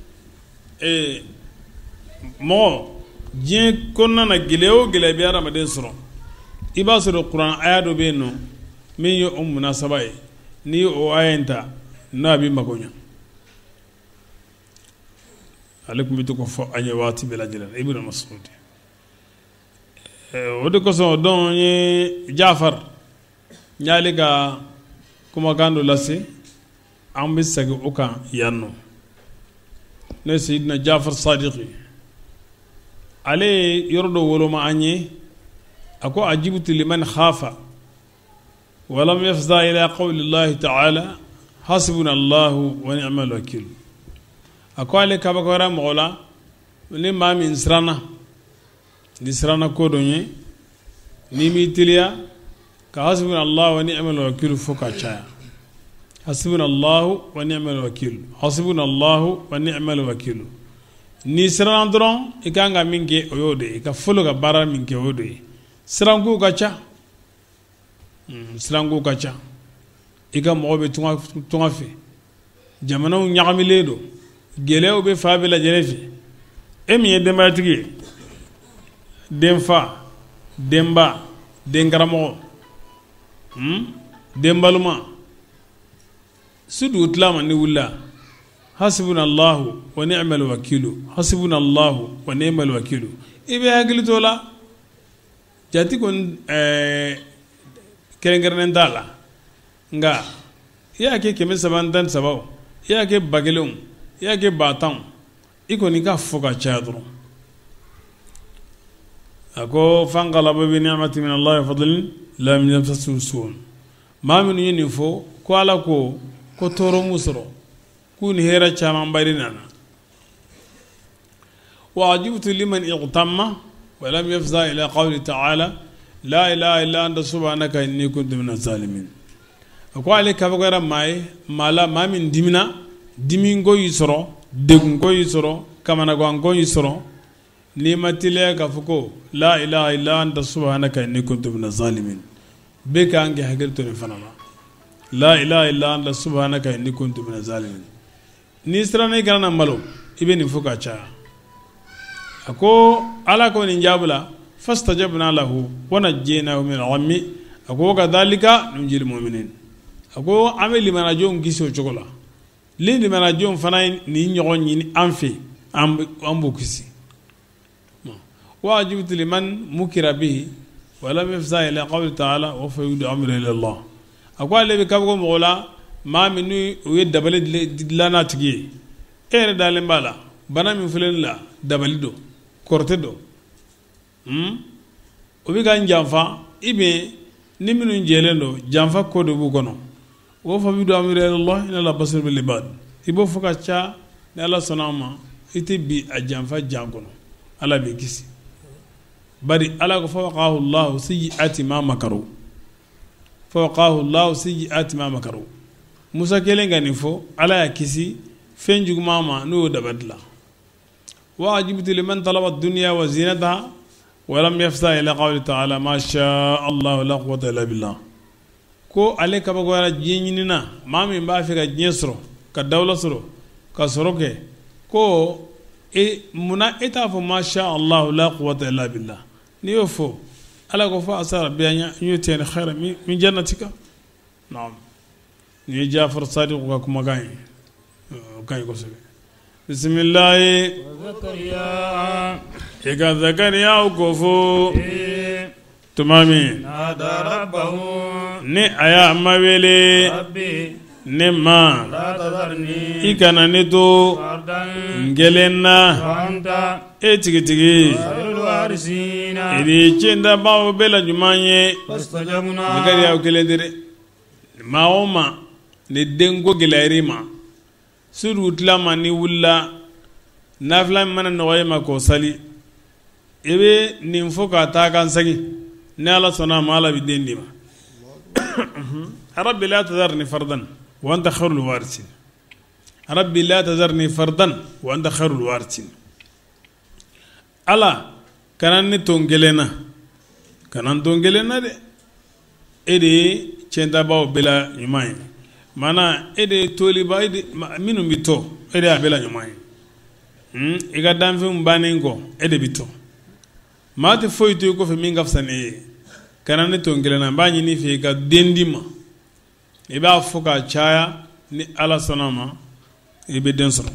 mo jien konna na gileo gile bi ramadan soro iba soro qur'an ayado be no min yo munasaba ni o ayenta nabi magonya alaikum bituko fo anye wati bela jilan ibnu Mas'ud wode ko so don ni Jafar nyali ga kuma gando lase ambi sagi uka yanno ne sayyidina Jafar Sadiqi ale yordo woloma anye ako ajibtu liman khafa ولم يفزع إلى قول الله تعالى حسبنا الله ونعم الوكيل أقول لك بكرة مولا لما من سرنا دي سرنا كودوني نيمي تليا كحسبنا الله ونعم الوكيل فوق أشياء حسبنا الله ونعم الوكيل حسبنا الله ونعم الوكيل ni sirana dron ikanga minge oyode ikafolo ga bara minge oyode sirangu gacha sirangu gacha iga mobe tunga fe jamana nyagamile do gelew be fabila jerefi emi demba tigi demfa demba dengaramo dembaluma sudu utlama ni wulla hasbuna allah wa ni'mal wakeel hasbuna allah wa ni'mal wakeel ibe hagilitola jati kon kerengeren dala nga yake keme sabandan sabaw yake bagelum yake batam iko ni ka foka chadro ako fanqalaba bi ni'mati min allah wa fadlin lam yamsasu sun ma min yinfo ko ala ko toro musro kun hera chaman barinana wa ajibtu liman iqtamma wa lam yafza ila qawli ta'ala la ilaha illa anta subhanaka inni kuntu minaz zalimin ko ale ka bagara mai mala mamin dimina dimingo yisoro degungo yisoro kamana gwango yisoro ni matile ka fuko la ilaha illa anta subhanaka inni kuntu minaz zalimin be ka ange hagirto ni fanama la ilaha illa anta subhanaka inni kuntu minaz zalimin ni strane garana malo ibe ni fuka cha ako ala ko ni jabula fastajabna lahu wa najjaynahu min al-ghammi ako kadhalika nunjil mu'minin ako ameli manajon giso chokola lindi manajon fana ni nyogon ni anfe ambu kisi wajibtu liman mukira bihi wa lam yafza ila qawli ta'ala wa fayudu amra ila Allah ako alebe kabgo mola ma minu uye dabale dilana tigi ere dalen bala bana min fulen la dabalido korte do obi kan janfa ibe ni minu jelendo janfa kodo bu kono wo fa bidu amira Allah ina la basir bil ibad ibo fuka cha ne Allah sonama ite bi a janfa jangono ala be kisi bari ala ko fawqahu Allah sayyi'ati ma makaru fawqahu Allah sayyi'ati ma makaru musa kelenga ni fo ala ya kisi fenjugu mama no dabadla wa ajibtu liman talaba ad-dunya wa zinataha wa lam yafza ila qawli ta'ala ma sha Allah la quwwata illa billah ko ale kabakoyara diɲɛ ɲinina maa min b'a fɛ ka diɲɛ sɔrɔ ka dawla sɔrɔ ka sɔrɔ kɛ ko munna e t'a fɔ masha Allah la quwwata illa billah n'i y'o fɔ ala ko fɔ asa rabbi an yu'tiyani khayran min jannatika naam ni ye Jafar Sadiq ka kumakan ye o ka ɲi kosɛbɛ bisimilahi i ka Zakariya ko fo tuma min ni a y'a mawele ne ma i kana ne to n kelen na e tigitigi i di tiɲɛtabaw bɛɛ la ɲuman ye Zakariya kelen tɛ dɛ maa o maa ni denko gɛlɛyar'i ma sudu tila ma ni wulila nafila min mana nɔgɔya ma k'o sali i bɛ nin fɔ ka taa kan segin ni ala sɔnna ma ala bɛ den di ma rabbi la tazarni fardan wa anta khairul warithin rabbi la tazarni fardan wa anta khairul warithin ala kana ni ton kelena kana ton kelena de e de tiɲɛtabaw bɛɛ la ɲuman ye mana e de toliba minnu bɛ to e de a bɛɛ la ɲuman ye i ka danfɛnw bannen kɔ e de bɛ to maa tɛ foyi to i kɔfɛ min ka fisa ne ye kana ne ton kelenna n b'a ɲini fɛ i ka den di ma i b'a fɔ ka caya ni ala sɔnna ma i bɛ den sɔrɔ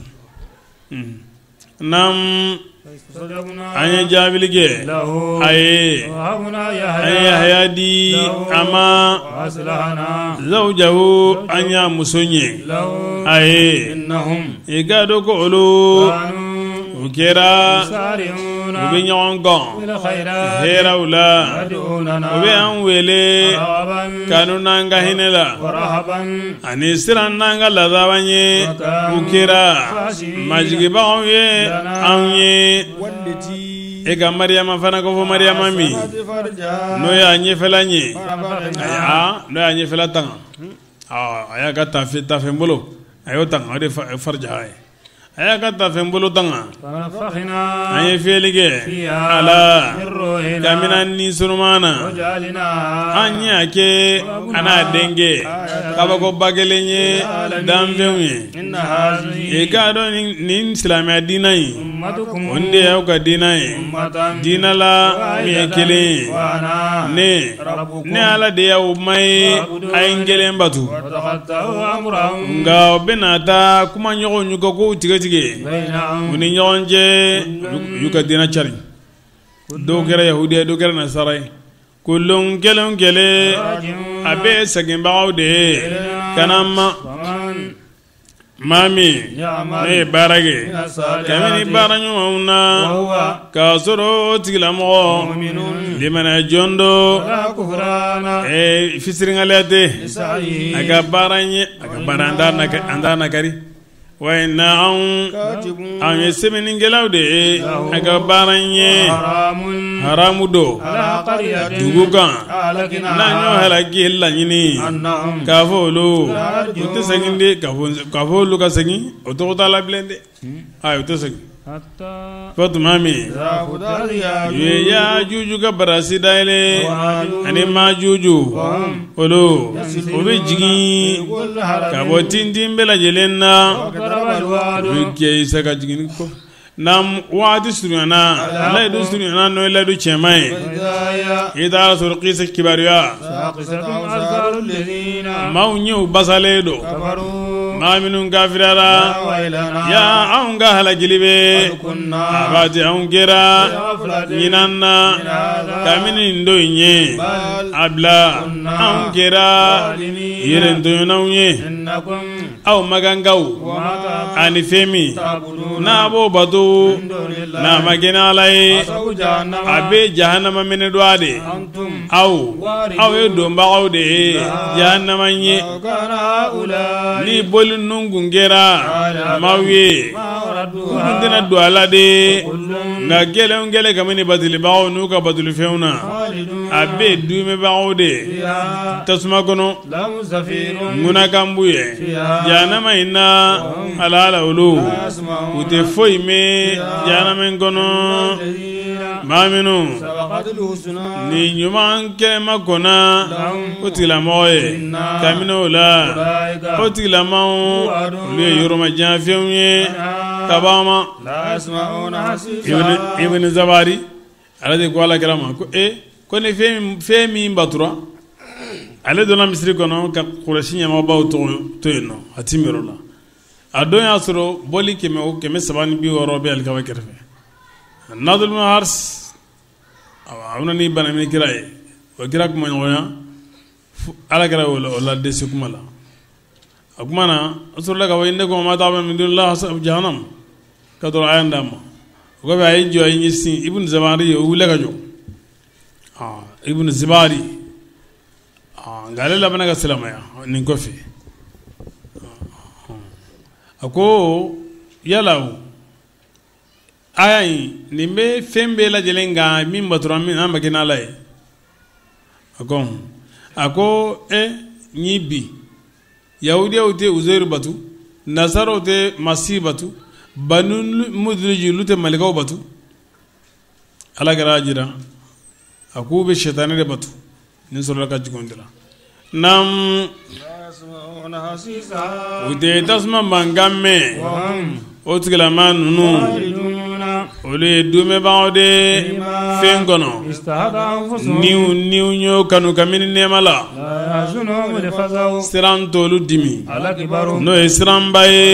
naam an ye jaabili kɛ a ye an ye Yahaya di a ma zawjahu an y'a muso ɲɛ a ye i ka dɔn ko olu u kɛra u bɛ ɲɔgɔn gɔn hɛrɛw la u bɛ an wele kanu n'an ka hinɛ la ani siran n'an ka laadaban ye u kɛra majigibagaw ye anw ye e ka Mariyama fana ko fɔ Mariyama min n'o y'a ɲɛfɛla ye n'o y'a ɲɛfɛla tanga a y'a ka tafɛnbolo a y'o tanga o de farja ye a y'a ka tafɛnbolo tanga an ye fiyɛli kɛ ala kabini ni surumana an y'a kɛ a n'a denkɛ kabakoba kelen ye danfɛnw ye i k'a dɔn nin silamɛya diina in o de y'aw ka diina ye diina la min ye kelen ye ne ala de y'aw ma ye a ye n kelen batu nka o bɛna taa kuma ɲɔgɔn ɲu kɔ k'o tigɛ u ni ɲɔgɔn cɛ y'u ka diina cari dɔw kɛra yahudiya dɔw kɛra nasara ye kullun kelen kelen a bɛɛ seginbagaw de ye kana maa min ne ye baara kɛ kabini baara ɲumanw na k'a sɔrɔ o tigilamɔgɔ limaniya jɔn do fisiringaliya tɛ a ka baara ɲɛ a ka baara an t'a nakari wa inna an ye sɛbɛnnikɛlaw de ye a ka baara ye haramu do dugu kan n'a ɲɔ halaki laɲini k'a fɔ olu u tɛ segin de k'a fɔ olu ka segin o tɔgɔ t'a la bilen dɛ ayi u tɛ segin fɔ tuma min u ye Yajuju ka barasi dayɛlɛ ani Majuju olu u bɛ jigin ka bɔ tintin bɛɛ lajɛlen na u bɛ kɛ Isa ka jigin kɔ na waati surunyana layidu surunyana n'o ye layidu cɛman ye i taara sɔrɔ kisa kibaruya maaw ɲɛw basalen do maa minnu kafiriyara ya anw ka halakili bɛ a baati anw kɛra ɲinan na kabini nin do in ye a bila anw kɛra yɛrɛntɔɲɔnaw ye aw magankaw ani fɛn min n'a b'o bato n'a ma kɛ ni Ala ye a bɛ jahanama minɛ do a de aw ye donbagaw de ye jahanama ye ni boli ninnu kun kɛra maaw ye u kun tɛna don a la de nka gɛlɛn kabini batilibagaw n'u ka batilifɛnw na a bɛ dumɛbagaw de tasuma kɔnɔ ŋunakan b'u ye jahanama in na ala olu u tɛ foyi mɛn jahanama in kɔnɔ maa minnu سبقت الحسنى ni ɲuman kɛ ma kɔnna o tigilamɔgɔ ye kabini o la o tigilamɔgɔ olu ye yɔrɔmajan fɛnw ye ka bɔ ma لا يسمعون حسيسها ibn Zabari ale de ko alakira ma ko ko ni fɛn min batura ale donna misiri kɔnɔ ka Kurɛsi ɲɛmɔgɔbaw to yen nɔ a ti miir'o la a don y'a sɔrɔ bɔli 360 bɛ alikaba kɛrɛfɛ Nadr ibn Hars a bɛna ni bana min kira ye o kira kuma ɲɔgɔnya alakira o la dɛsɛ kuma la a kuma na a sɔrɔla ka fɔ innakum ma ta'buduna min dunillahi hasabu jahannam ka dɔrɔn aya d'a ma o kɔfɛ a ye jɔ a ye ɲɛsin ibn Zabari o wulila ka jɔ ibn Zabari nka ale labɛnna ka silamɛya nin kɔfɛ a ko yala aya in nin bɛ fɛn bɛɛ lajɛlen kan min batura min an bɛ n'ala ye a ko nyi bi yahudiyaw tɛ Uzairu batu nasaraw tɛ Masihi batu Banu Mudliji olu tɛ malikaw batu ala kɛra jira a k'u bɛ shetani de batu nin sɔrɔla ka jigin de la nam u tɛ tasuma mankan mɛn o tigilama ninnu olu ye dumɛbagaw de fɛn kɔnɔ niw y'o kanu kabini nɛɛma la siran t'olu dimi n'o ye siranba ye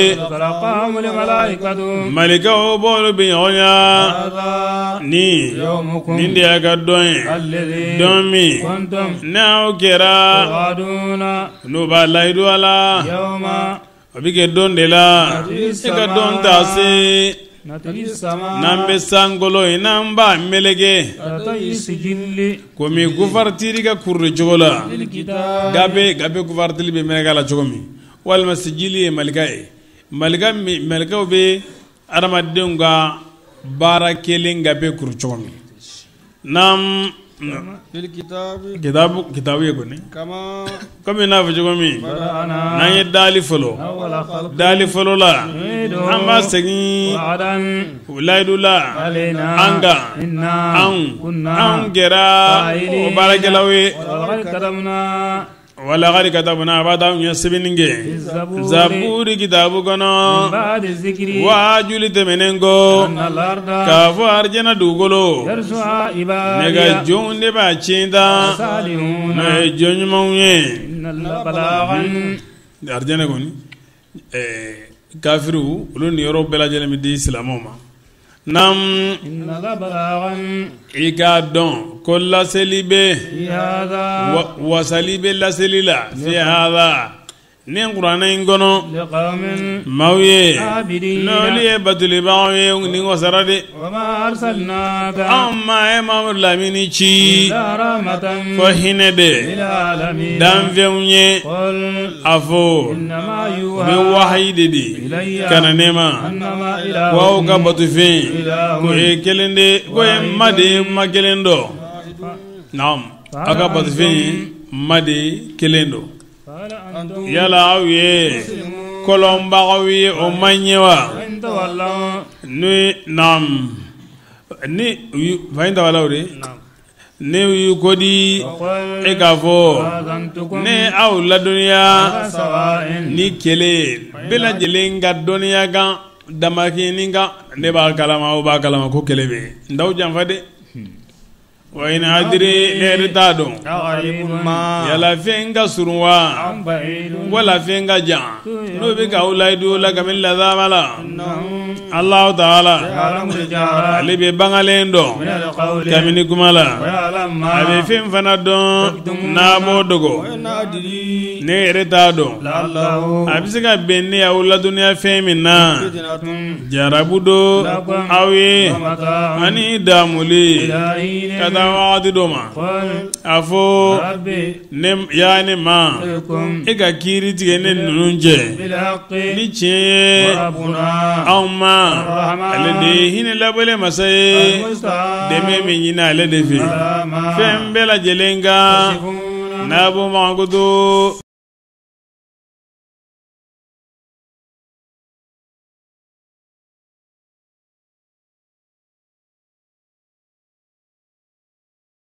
malikaw b'olu bɛ ɲɔgɔn ya nin de y'a ka dɔn ye dɔn min n'aw kɛra n'o b'a layidu a la a bɛ kɛ dɔn de la e ka dɔn t'a se n'an bɛ sankolo ye n'an b'a meleke komi gufartiri ka kururi cogo la gabe gufartiri bɛ meleke la cogo min walima sijili ye malika ye malikaw bɛ adamadenw ka baara kelen gabe kuru cogo min n'an kitabu ye kɔni komi n'a fɔ cogo min n'an ye dali fɔlɔ la an b'a segin layidu la an kan an kɛra o baarakɛlaw ye walaqad katabna a b'a taa ɲɛ sɛbɛnni kɛ zaburi kitabu kɔnɔ waajuli tɛmɛnen kɔ k'a fɔ arijana dugukolo ne ka jɔnw de b'a tiɲɛ ta n'o ye jɔn ɲumanw ye arijana kɔni kafiriw olu ni yɔrɔ bɛɛ lajɛlen bɛ di silamɛw ma nam i k'a dɔn ko laseli bɛ wasali bɛ laseli la fi hada ni kuranɛ in kɔnɔ maaw ye n'olu ye batulibagaw ye ni wasara de anw ma Mamadu Lamini ci fo hinɛ de danfɛnw ye a fɔ u bɛ wahayi de di ka na ne ma k'aw ka batufɛn ko ye kelen de ko ye ma de ma kelen dɔ naam aw ka batufɛn ma de kelen dɔ yala aw ye kɔlɔnbagaw ye o man ɲɛ wa ni naam ni fayin tawalaw de ne y'u ko di e k'a fɔ ne aw ladɔnniya ni kɛlɛ bɛɛ lajɛlen ka dɔnniya kan damakini kan ne b'a kalama aw b'a kalama ko kɛlɛ bɛ n t'aw janfa dɛ wa in adiri ne yɛrɛ t'a dɔn yala fɛn ka surun wa wala fɛn ka jan n'o bɛ k'aw layidu la kabini lazaba la Allahu Taala ale bɛ bangalen dɔn kabini kuma la a bɛ fɛn fana dɔn n'a b'o dogo ne yɛrɛ t'a dɔn a bɛ se ka bɛn ne y'aw ladɔnniya fɛn min na jarabu don aw ye ani damuli ka taa wagati dɔ ma a fɔ ne yaa ne ma e ka kiiri tigɛ ne ninnu cɛ ni tiɲɛ ye anw ma ale de ye hinɛ labɔlen masa ye dɛmɛ min ɲini ale de fɛ fɛn bɛɛ lajɛlen kan n'a bɔ magoto